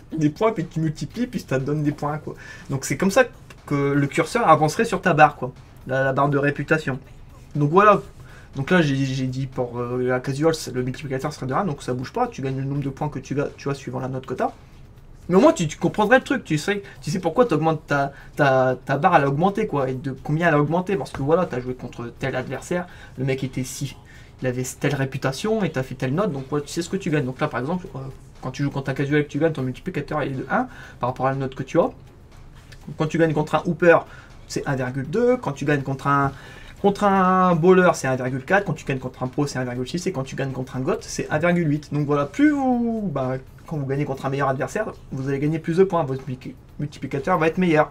des points, puis tu multiplies, puis ça te donne des points, quoi. Donc c'est comme ça que le curseur avancerait sur ta barre, quoi. La, la barre de réputation. Donc voilà. Donc là, j'ai dit pour euh, la casual, le multiplicateur serait de un, donc ça bouge pas. Tu gagnes le nombre de points que tu as, tu as suivant la note que tu as. Mais au moins, tu, tu comprendrais le truc. Tu sais, tu sais pourquoi tu augmentes ta, ta, ta barre, elle a augmenté, quoi. Et de combien elle a augmenté. Parce que voilà, tu as joué contre tel adversaire. Le mec était si. Il avait telle réputation et tu as fait telle note. Donc voilà, tu sais ce que tu gagnes. Donc là, par exemple, euh, quand tu joues contre un casual et que tu gagnes, ton multiplicateur il est de un par rapport à la note que tu as. Quand tu gagnes contre un hooper, c'est un virgule deux. Quand tu gagnes contre un. Contre un bowler, c'est un virgule quatre. Quand tu gagnes contre un pro, c'est un virgule six. Et quand tu gagnes contre un got, c'est un virgule huit. Donc voilà, plus vous, bah, quand vous gagnez contre un meilleur adversaire, vous allez gagner plus de points. Votre multiplicateur va être meilleur.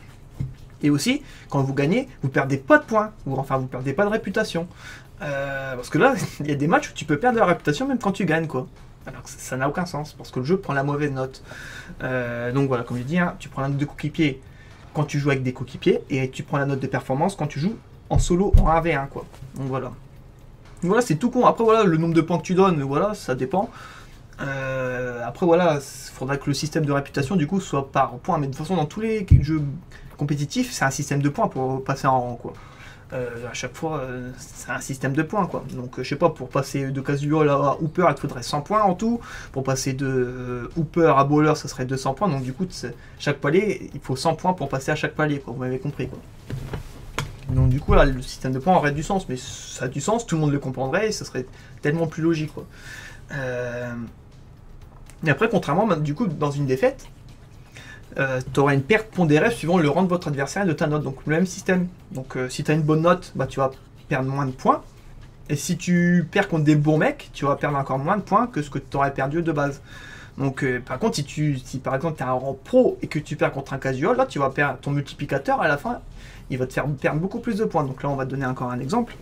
Et aussi, quand vous gagnez, vous perdez pas de points. Ou enfin, vous perdez pas de réputation. Euh, parce que là, il y a des matchs où tu peux perdre de la réputation même quand tu gagnes, quoi. Alors que ça n'a aucun sens, parce que le jeu prend la mauvaise note. Euh, donc voilà, comme je dis, hein, tu prends la note de coéquipier quand tu joues avec des coéquipiers. Et tu prends la note de performance quand tu joues en solo en un v un, quoi. Donc voilà. Donc voilà, c'est tout con. Après voilà, le nombre de points que tu donnes, voilà, ça dépend. Euh, après voilà, il faudra que le système de réputation du coup soit par points. Mais de toute façon, dans tous les jeux compétitifs, c'est un système de points pour passer en rang, quoi. Euh, à chaque fois, euh, c'est un système de points, quoi. Donc euh, je sais pas, pour passer de casual à hooper, il te faudrait cent points en tout. Pour passer de euh, hooper à bowler, ça serait deux cents points. Donc du coup, chaque palier, il faut cent points pour passer à chaque palier, quoi. Vous m'avez compris, quoi. Donc du coup là, le système de points aurait du sens, mais ça a du sens, tout le monde le comprendrait et ce serait tellement plus logique, quoi. Euh... Et après, contrairement, du coup, dans une défaite, euh, tu auras une perte pondérée suivant le rang de votre adversaire et de ta note. Donc le même système. Donc euh, si tu as une bonne note, bah, tu vas perdre moins de points. Et si tu perds contre des bons mecs, tu vas perdre encore moins de points que ce que tu aurais perdu de base. Donc euh, par contre, si, tu, si par exemple tu as un rang pro et que tu perds contre un casual, là tu vas perdre ton multiplicateur à la fin. Il va te faire perdre beaucoup plus de points. Donc là, on va te donner encore un exemple.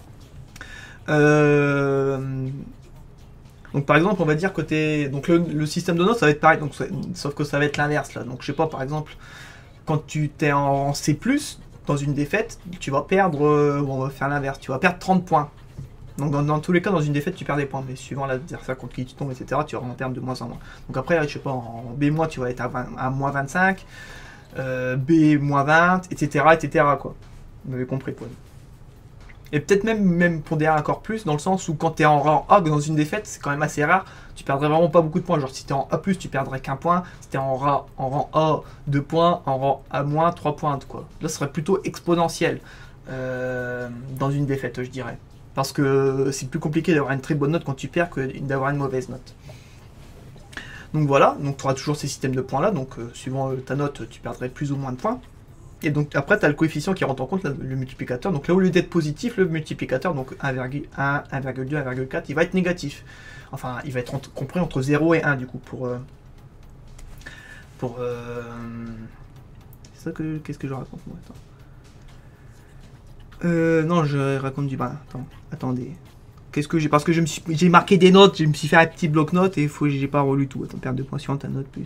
Euh... Donc par exemple, on va dire que t'es... Donc le, le système de notes, ça va être pareil. Donc, sauf que ça va être l'inverse là. Donc je sais pas, par exemple, quand tu t'es en C plus, dans une défaite, tu vas perdre... Euh, bon, on va faire l'inverse. Tu vas perdre trente points. Donc dans, dans tous les cas, dans une défaite, tu perds des points. Mais suivant l'adversaire contre qui tu tombes, et cetera, tu vas en perdre de moins en moins. Donc après, je sais pas, en B-, tu vas être à, vingt, à moins vingt-cinq. Euh, B moins vingt, et cetera, et cetera, quoi. Vous m'avez compris, quoi. Et peut-être même, même pondérer encore plus, dans le sens où quand tu es en rang A, dans une défaite, c'est quand même assez rare, tu perdrais vraiment pas beaucoup de points. Genre si tu es en A plus, tu perdrais qu'un point. Si tu es en, ra, en rang A, deux points, en rang A moins, trois points, quoi. Là, ce serait plutôt exponentiel euh, dans une défaite, je dirais. Parce que c'est plus compliqué d'avoir une très bonne note quand tu perds que d'avoir une mauvaise note. Donc voilà, donc tu auras toujours ces systèmes de points là, donc euh, suivant euh, ta note, tu perdrais plus ou moins de points. Et donc après, tu as le coefficient qui rentre en compte, là, le multiplicateur. Donc là, au lieu d'être positif, le multiplicateur, donc un virgule un, un virgule deux, un virgule quatre, il va être négatif. Enfin, il va être entre, compris entre zéro et un, du coup, pour... Euh, pour euh, c'est ça que... Qu'est-ce que je raconte, moi? Attends. Euh, non, je raconte du... Bah, attends, attendez. Qu'est-ce que j'ai... Parce que je me suis... J'ai marqué des notes, je me suis fait un petit bloc-notes et faut... j'ai pas relu tout. Attends, perte de points sur ta note plus.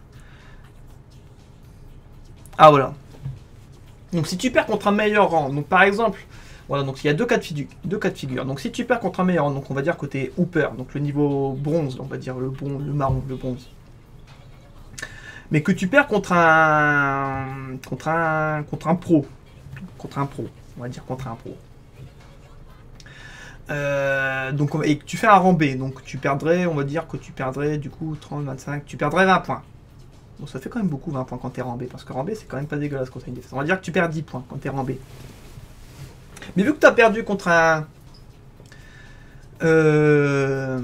Ah, voilà. Donc si tu perds contre un meilleur rang, donc par exemple, voilà, donc il y a deux cas de figure, deux cas de figure. Donc si tu perds contre un meilleur rang, donc on va dire côté hooper, donc le niveau bronze, on va dire le bon, le marron, le bronze. Mais que tu perds contre un, contre un, contre un pro, contre un pro, on va dire contre un pro. Euh, donc et que tu fais un rang B, donc tu perdrais, on va dire que tu perdrais du coup trente, vingt-cinq, tu perdrais vingt points. Bon, ça fait quand même beaucoup vingt points quand t'es rang B, parce que rang B c'est quand même pas dégueulasse quand t'as une défaite. On va dire que tu perds dix points quand t'es rang B. Mais vu que t'as perdu contre un... Euh...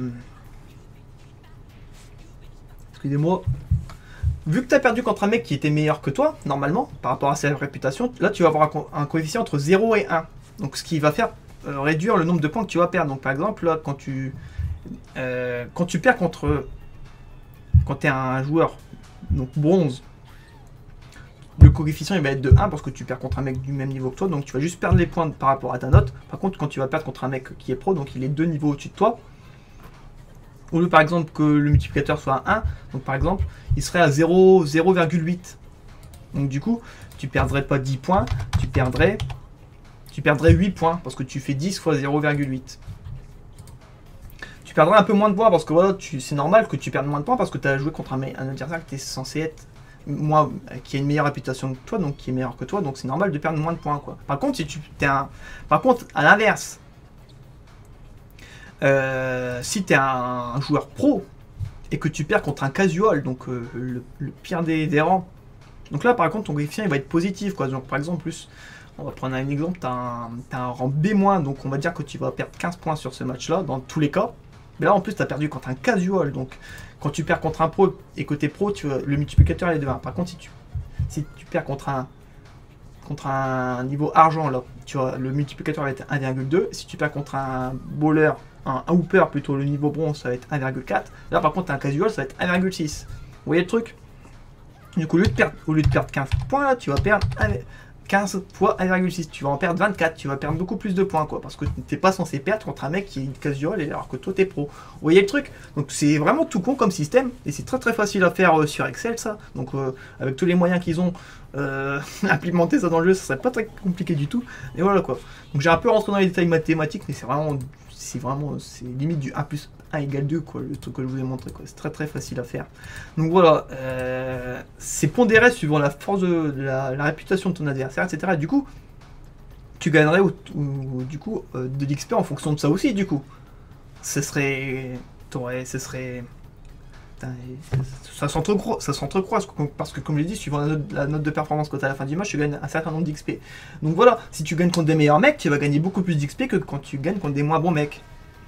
Excusez-moi. Vu que t'as perdu contre un mec qui était meilleur que toi, normalement, par rapport à sa réputation, là tu vas avoir un, co un coefficient entre zéro et un. Donc ce qui va faire euh, réduire le nombre de points que tu vas perdre. Donc par exemple, là, quand tu, euh, quand tu perds contre... Quand t'es un joueur... Donc bronze, le coefficient il va être de un parce que tu perds contre un mec du même niveau que toi, donc tu vas juste perdre les points par rapport à ta note. Par contre, quand tu vas perdre contre un mec qui est pro, donc il est deux niveaux au-dessus de toi, au lieu par exemple que le multiplicateur soit à un, donc par exemple il serait à zéro virgule huit. Donc du coup, tu perdrais pas dix points, tu perdrais, tu perdrais huit points parce que tu fais dix fois zéro virgule huit. perdrais un peu moins de points parce que voilà, c'est normal que tu perdes moins de points parce que tu as joué contre un, un adversaire qui est censé être, moi, qui a une meilleure réputation que toi, donc qui est meilleur que toi, donc c'est normal de perdre moins de points, quoi. Par contre, si tu t'es un, par contre, à l'inverse, euh, si tu es un, un joueur pro et que tu perds contre un casual, donc euh, le, le pire des, des rangs, donc là, par contre, ton coefficient il va être positif, quoi. Donc par exemple, plus, on va prendre un exemple, tu as, as un rang B-, donc on va dire que tu vas perdre quinze points sur ce match-là, dans tous les cas. Mais là, en plus, tu as perdu contre un casual. Donc, quand tu perds contre un pro et côté pro, tu vois, le multiplicateur est de un. Par contre, si tu, si tu perds contre un, contre un niveau argent, là, tu vois, le multiplicateur va être un virgule deux. Si tu perds contre un bowler, un, un hooper, plutôt le niveau bronze, ça va être un virgule quatre. Là, par contre, un casual, ça va être un virgule six. Vous voyez le truc? Du coup, au lieu de perdre, au lieu de perdre quinze points, là, tu vas perdre quinze fois un virgule six, tu vas en perdre vingt-quatre, tu vas perdre beaucoup plus de points, quoi, parce que t'es pas censé perdre contre un mec qui est une casual alors que toi t'es pro. Vous voyez le truc? Donc c'est vraiment tout con comme système, et c'est très très facile à faire euh, sur Excel, ça. Donc euh, avec tous les moyens qu'ils ont, euh, implémenter ça dans le jeu, ça serait pas très compliqué du tout. Et voilà quoi. Donc j'ai un peu rentré dans les détails mathématiques, mais c'est vraiment, c'est vraiment, c'est limite du un plus un égale deux, quoi, le truc que je vous ai montré, quoi. C'est très très facile à faire. Donc voilà, euh, c'est pondéré suivant la force de, de la, la réputation de ton adversaire, et cetera. Et du coup, tu gagnerais ou, ou, du coup euh, de l'X P en fonction de ça aussi, du coup. Ce serait, t'aurais, ce serait, putain, ça s'entrecroise, ça s'entrecroise parce que comme je l'ai dit, suivant la note, la note de performance que tu as à la fin du match, tu gagnes un certain nombre d'X P. Donc voilà, si tu gagnes contre des meilleurs mecs, tu vas gagner beaucoup plus d'X P que quand tu gagnes contre des moins bons mecs.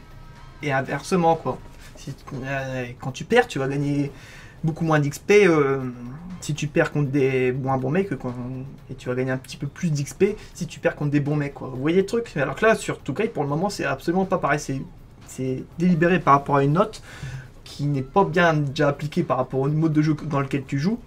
Et inversement, quoi. Si, euh, quand tu perds, tu vas gagner beaucoup moins d'X P euh, si tu perds contre des moins bons mecs, quand, et tu vas gagner un petit peu plus d'X P si tu perds contre des bons mecs, quoi. Vous voyez le truc? Alors que là, sur Toukai, pour le moment, c'est absolument pas pareil. C'est délibéré par rapport à une note qui n'est pas bien déjà appliquée par rapport au mode de jeu dans lequel tu joues.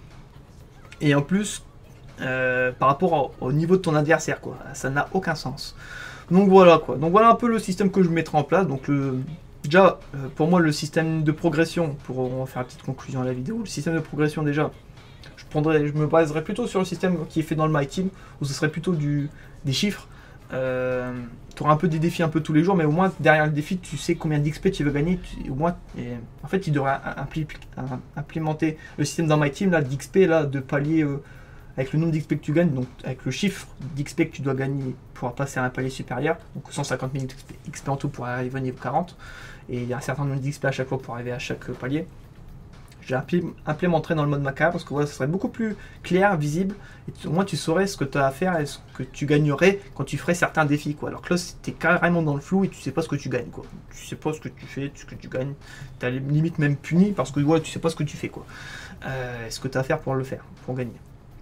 Et en plus, euh, par rapport au, au niveau de ton adversaire, quoi. Ça n'a aucun sens. Donc voilà quoi, donc voilà un peu le système que je mettrai en place. Donc le, déjà euh, pour moi le système de progression, pour on va faire une petite conclusion à la vidéo, le système de progression déjà, je prendrais, je me baserais plutôt sur le système qui est fait dans le My Team, où ce serait plutôt du, des chiffres. Euh, tu auras un peu des défis un peu tous les jours, mais au moins derrière le défi tu sais combien d'X P tu veux gagner, tu, au moins, et, en fait il devrait impli, implémenter le système dans My Team là d'X P là, de palier euh, avec le nombre d'X P que tu gagnes, donc avec le chiffre d'X P que tu dois gagner pour passer à un palier supérieur, donc cent cinquante mille X P en tout pour arriver au niveau quarante, et il y a un certain nombre d'X P à chaque fois pour arriver à chaque palier. J'ai implémenté dans le mode Maca parce que voilà, ça serait beaucoup plus clair, visible, et tu, au moins tu saurais ce que tu as à faire et ce que tu gagnerais quand tu ferais certains défis, quoi. Alors que là, tu es carrément dans le flou et tu sais pas ce que tu gagnes, quoi. Tu sais pas ce que tu fais, ce que tu gagnes, tu as limite même puni parce que voilà, tu sais pas ce que tu fais, quoi. Euh, ce que tu as à faire pour le faire, pour gagner.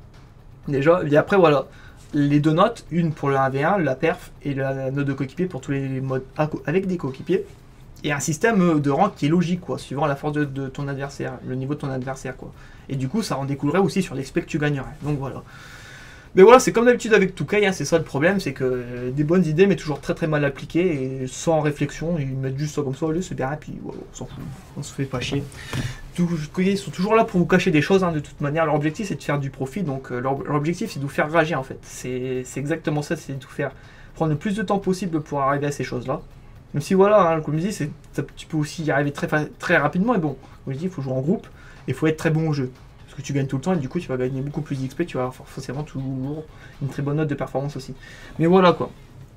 Déjà, et après voilà, les deux notes, une pour le un v un, la perf, et la note de coéquipier pour tous les modes avec des coéquipiers. Et un système de rang qui est logique, quoi, suivant la force de, de ton adversaire, le niveau de ton adversaire, quoi. Et du coup, ça en découlerait aussi sur l'X P que tu gagnerais. Donc voilà. Mais voilà, c'est comme d'habitude avec Toukai, hein, c'est ça le problème, c'est que euh, des bonnes idées, mais toujours très très mal appliquées, et sans réflexion, ils mettent juste ça comme ça, allez, c'est bien, et puis voilà, on s'en fout, on se fait pas chier. Tout, ils sont toujours là pour vous cacher des choses, hein, de toute manière, leur objectif c'est de faire du profit, donc euh, leur, leur objectif c'est de vous faire rager en fait. C'est exactement ça, c'est de vous faire prendre le plus de temps possible pour arriver à ces choses-là. Même si voilà, hein, comme je dis, c'est, ça, tu peux aussi y arriver très, très rapidement, et bon, comme je dis, il faut jouer en groupe, et il faut être très bon au jeu. Parce que tu gagnes tout le temps, et du coup tu vas gagner beaucoup plus d'X P, tu vas avoir forcément toujours une très bonne note de performance aussi. Mais voilà quoi.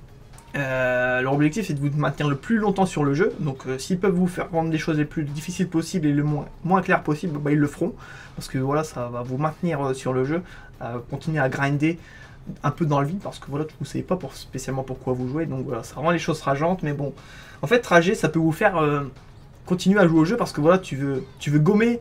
Euh, leur objectif c'est de vous maintenir le plus longtemps sur le jeu, donc euh, s'ils peuvent vous faire rendre les choses les plus difficiles possibles et le moins, moins clair possible, bah, ils le feront, parce que voilà, ça va vous maintenir euh, sur le jeu, euh, continuer à grinder un peu dans le vide, parce que voilà, vous ne savez pas pour, spécialement pourquoi vous jouez, donc voilà, ça rend les choses rageantes, mais bon, en fait rager ça peut vous faire euh, continuer à jouer au jeu, parce que voilà, tu veux, tu veux gommer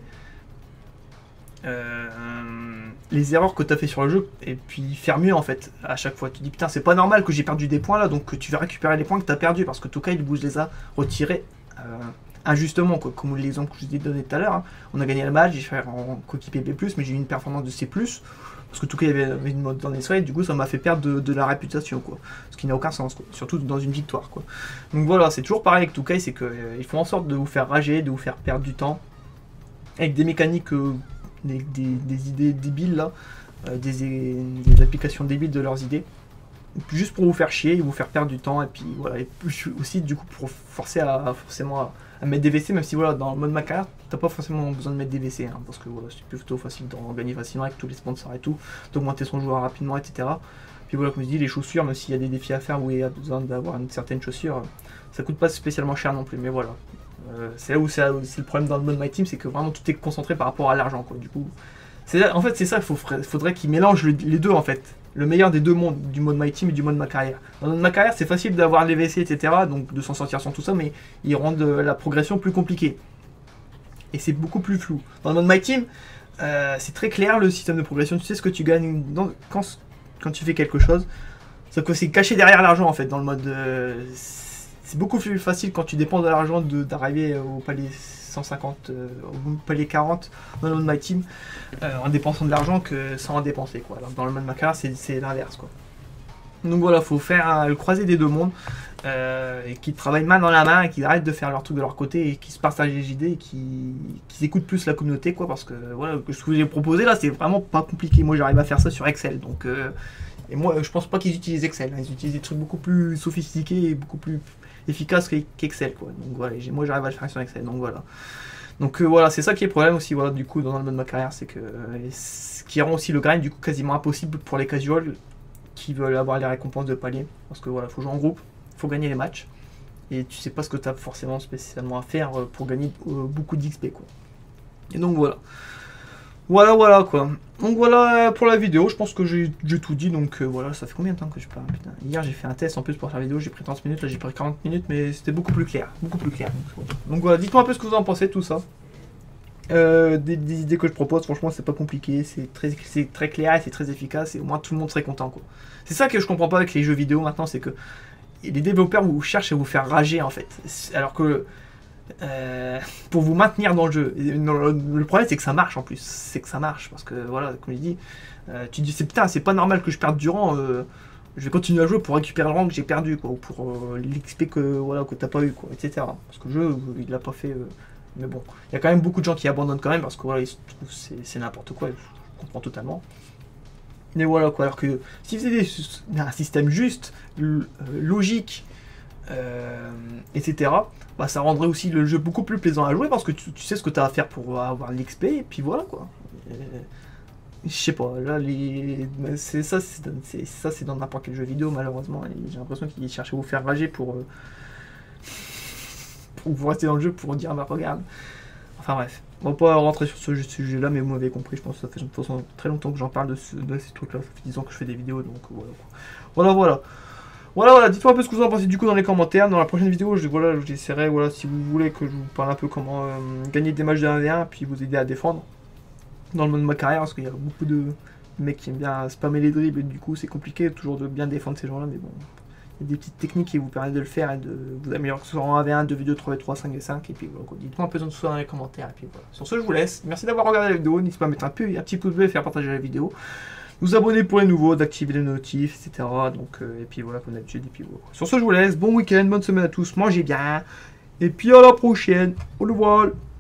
Euh, les erreurs que tu as fait sur le jeu et puis faire mieux en fait à chaque fois. Tu dis putain, c'est pas normal que j'ai perdu des points là, donc tu vas récupérer les points que tu as perdus, parce que Toukai il bouge les a retirés euh, injustement, quoi. Comme l'exemple que je vous ai donné tout à l'heure, hein. On a gagné le match, j'ai fait en coéquipier B plus, mais j'ai eu une performance de C plus, parce que Toukai avait, avait une mode dans les soins, du coup ça m'a fait perdre de, de la réputation, quoi. Ce qui n'a aucun sens, quoi. Surtout dans une victoire, quoi. Donc voilà, c'est toujours pareil avec Toukai, c'est qu'ils euh, font en sorte de vous faire rager, de vous faire perdre du temps avec des mécaniques euh, Des, des, des idées débiles là, euh, des, des applications débiles de leurs idées. juste pour vous faire chier, et vous faire perdre du temps, et puis voilà, et aussi du coup pour forcer à forcément à, à mettre des V C, même si voilà, dans le mode ma carrière, t'as pas forcément besoin de mettre des V C, hein, parce que voilà, c'est plutôt facile d'en gagner facilement avec tous les sponsors et tout, d'augmenter son joueur rapidement, et cetera. Puis voilà, comme je dis, les chaussures, même s'il y a des défis à faire où il y a besoin d'avoir une certaine chaussure, ça coûte pas spécialement cher non plus, mais voilà. Euh, c'est là où c'est le problème dans le mode My Team, c'est que vraiment tout est concentré par rapport à l'argent, quoi. Du coup, en fait, c'est ça, il faudrait, faudrait qu'ils mélangent le, les deux, en fait. Le meilleur des deux mondes, du mode My Team et du mode Ma Carrière. Dans le mode Ma Carrière, c'est facile d'avoir les V C, et cetera, donc de s'en sortir sans tout ça, mais ils rendent la progression plus compliquée. Et c'est beaucoup plus flou. Dans le mode My Team, euh, c'est très clair le système de progression, tu sais ce que tu gagnes dans, quand, quand tu fais quelque chose. Sauf que c'est caché derrière l'argent, en fait, dans le mode... Euh, c'est beaucoup plus facile quand tu dépenses de l'argent d'arriver au palier cent cinquante, euh, au palier quarante dans le mode My Team, euh, en dépensant de l'argent que sans en dépenser, quoi. Alors, dans le mode Ma Carrière, c'est l'inverse, quoi. Donc voilà, faut faire euh, le croisé des deux mondes, euh, et qui travaillent main dans la main, et qui arrêtent de faire leur truc de leur côté, et qui se partagent les idées, et qui, qui écoutent plus la communauté, quoi, parce que voilà, ce que j'ai proposé là, c'est vraiment pas compliqué. Moi, j'arrive à faire ça sur Excel, donc... Euh, et moi, je pense pas qu'ils utilisent Excel, hein. Ils utilisent des trucs beaucoup plus sophistiqués et beaucoup plus efficaces qu'Excel, quoi. Donc voilà, moi j'arrive à le faire sur Excel, donc voilà. Donc euh, voilà, c'est ça qui est le problème aussi, voilà, du coup, dans le mode Ma Carrière, c'est que euh, ce qui rend aussi le grind, du coup, quasiment impossible pour les casuals qui veulent avoir les récompenses de palier. Parce que voilà, faut jouer en groupe, faut gagner les matchs, et tu sais pas ce que tu as forcément spécialement à faire pour gagner euh, beaucoup d'X P, quoi. Et donc voilà. Voilà, voilà, quoi. Donc voilà pour la vidéo, je pense que j'ai tout dit, donc euh, voilà, ça fait combien de temps que je parle, putain. Hier j'ai fait un test en plus pour faire la vidéo, j'ai pris trente minutes, là j'ai pris quarante minutes, mais c'était beaucoup plus clair, beaucoup plus clair. Donc, donc voilà, dites-moi un peu ce que vous en pensez de tout ça. Euh, des, des idées que je propose, franchement c'est pas compliqué, c'est très, très clair et c'est très efficace, et au moins tout le monde serait content, quoi. C'est ça que je comprends pas avec les jeux vidéo maintenant, c'est que les développeurs vous cherchent à vous faire rager, en fait. Alors que... Euh, pour vous maintenir dans le jeu. Et le problème c'est que ça marche en plus, c'est que ça marche parce que voilà, comme je dis, euh, tu dis c'est putain, c'est pas normal que je perde du rang, euh, je vais continuer à jouer pour récupérer le rang que j'ai perdu, quoi, ou pour euh, l'X P que voilà que t'as pas eu, quoi, et cetera. Parce que le jeu il l'a pas fait, euh, mais bon, il y a quand même beaucoup de gens qui abandonnent quand même parce que voilà, ils se trouvent c'est n'importe quoi, je comprends totalement. Mais voilà quoi, alors que s'ils faisaient un système juste, logique, euh, et cetera, bah, ça rendrait aussi le jeu beaucoup plus plaisant à jouer parce que tu, tu sais ce que tu as à faire pour avoir l'X P et puis voilà quoi. Je sais pas, là les... c'est ça, c'est ça c'est dans n'importe quel jeu vidéo malheureusement. J'ai l'impression qu'ils cherchent à vous faire rager pour, euh, pour vous rester dans le jeu pour dire bah regarde. Enfin bref, on va pas rentrer sur ce sujet là, mais vous m'avez compris, je pense que ça fait de toute façon très longtemps que j'en parle de, ce, de ces trucs là, ça fait dix ans que je fais des vidéos donc voilà quoi. Voilà voilà. Voilà, voilà, dites-moi un peu ce que vous en pensez du coup dans les commentaires. Dans la prochaine vidéo, je, voilà, j'essaierai, voilà, si vous voulez que je vous parle un peu comment euh, gagner des matchs de un v un, puis vous aider à défendre dans le mode Ma Carrière, parce qu'il y a beaucoup de mecs qui aiment bien spammer les dribbles, et du coup c'est compliqué toujours de bien défendre ces gens-là, mais bon, il y a des petites techniques qui vous permettent de le faire et de vous améliorer, que ce soit en un v un, deux v deux, trois v trois, cinq v cinq, et puis voilà, dites-moi un peu tout ça dans les commentaires, et puis voilà. Sur ce, je vous laisse, merci d'avoir regardé la vidéo, n'hésitez pas à mettre un, peu, un petit pouce bleu et faire partager la vidéo. Vous abonner pour les nouveaux, d'activer les notifs, et cetera. Donc, euh, et puis voilà, comme d'habitude. Et puis voilà. Sur ce, je vous laisse. Bon week-end, bonne semaine à tous. Mangez bien. Et puis à la prochaine. Au revoir.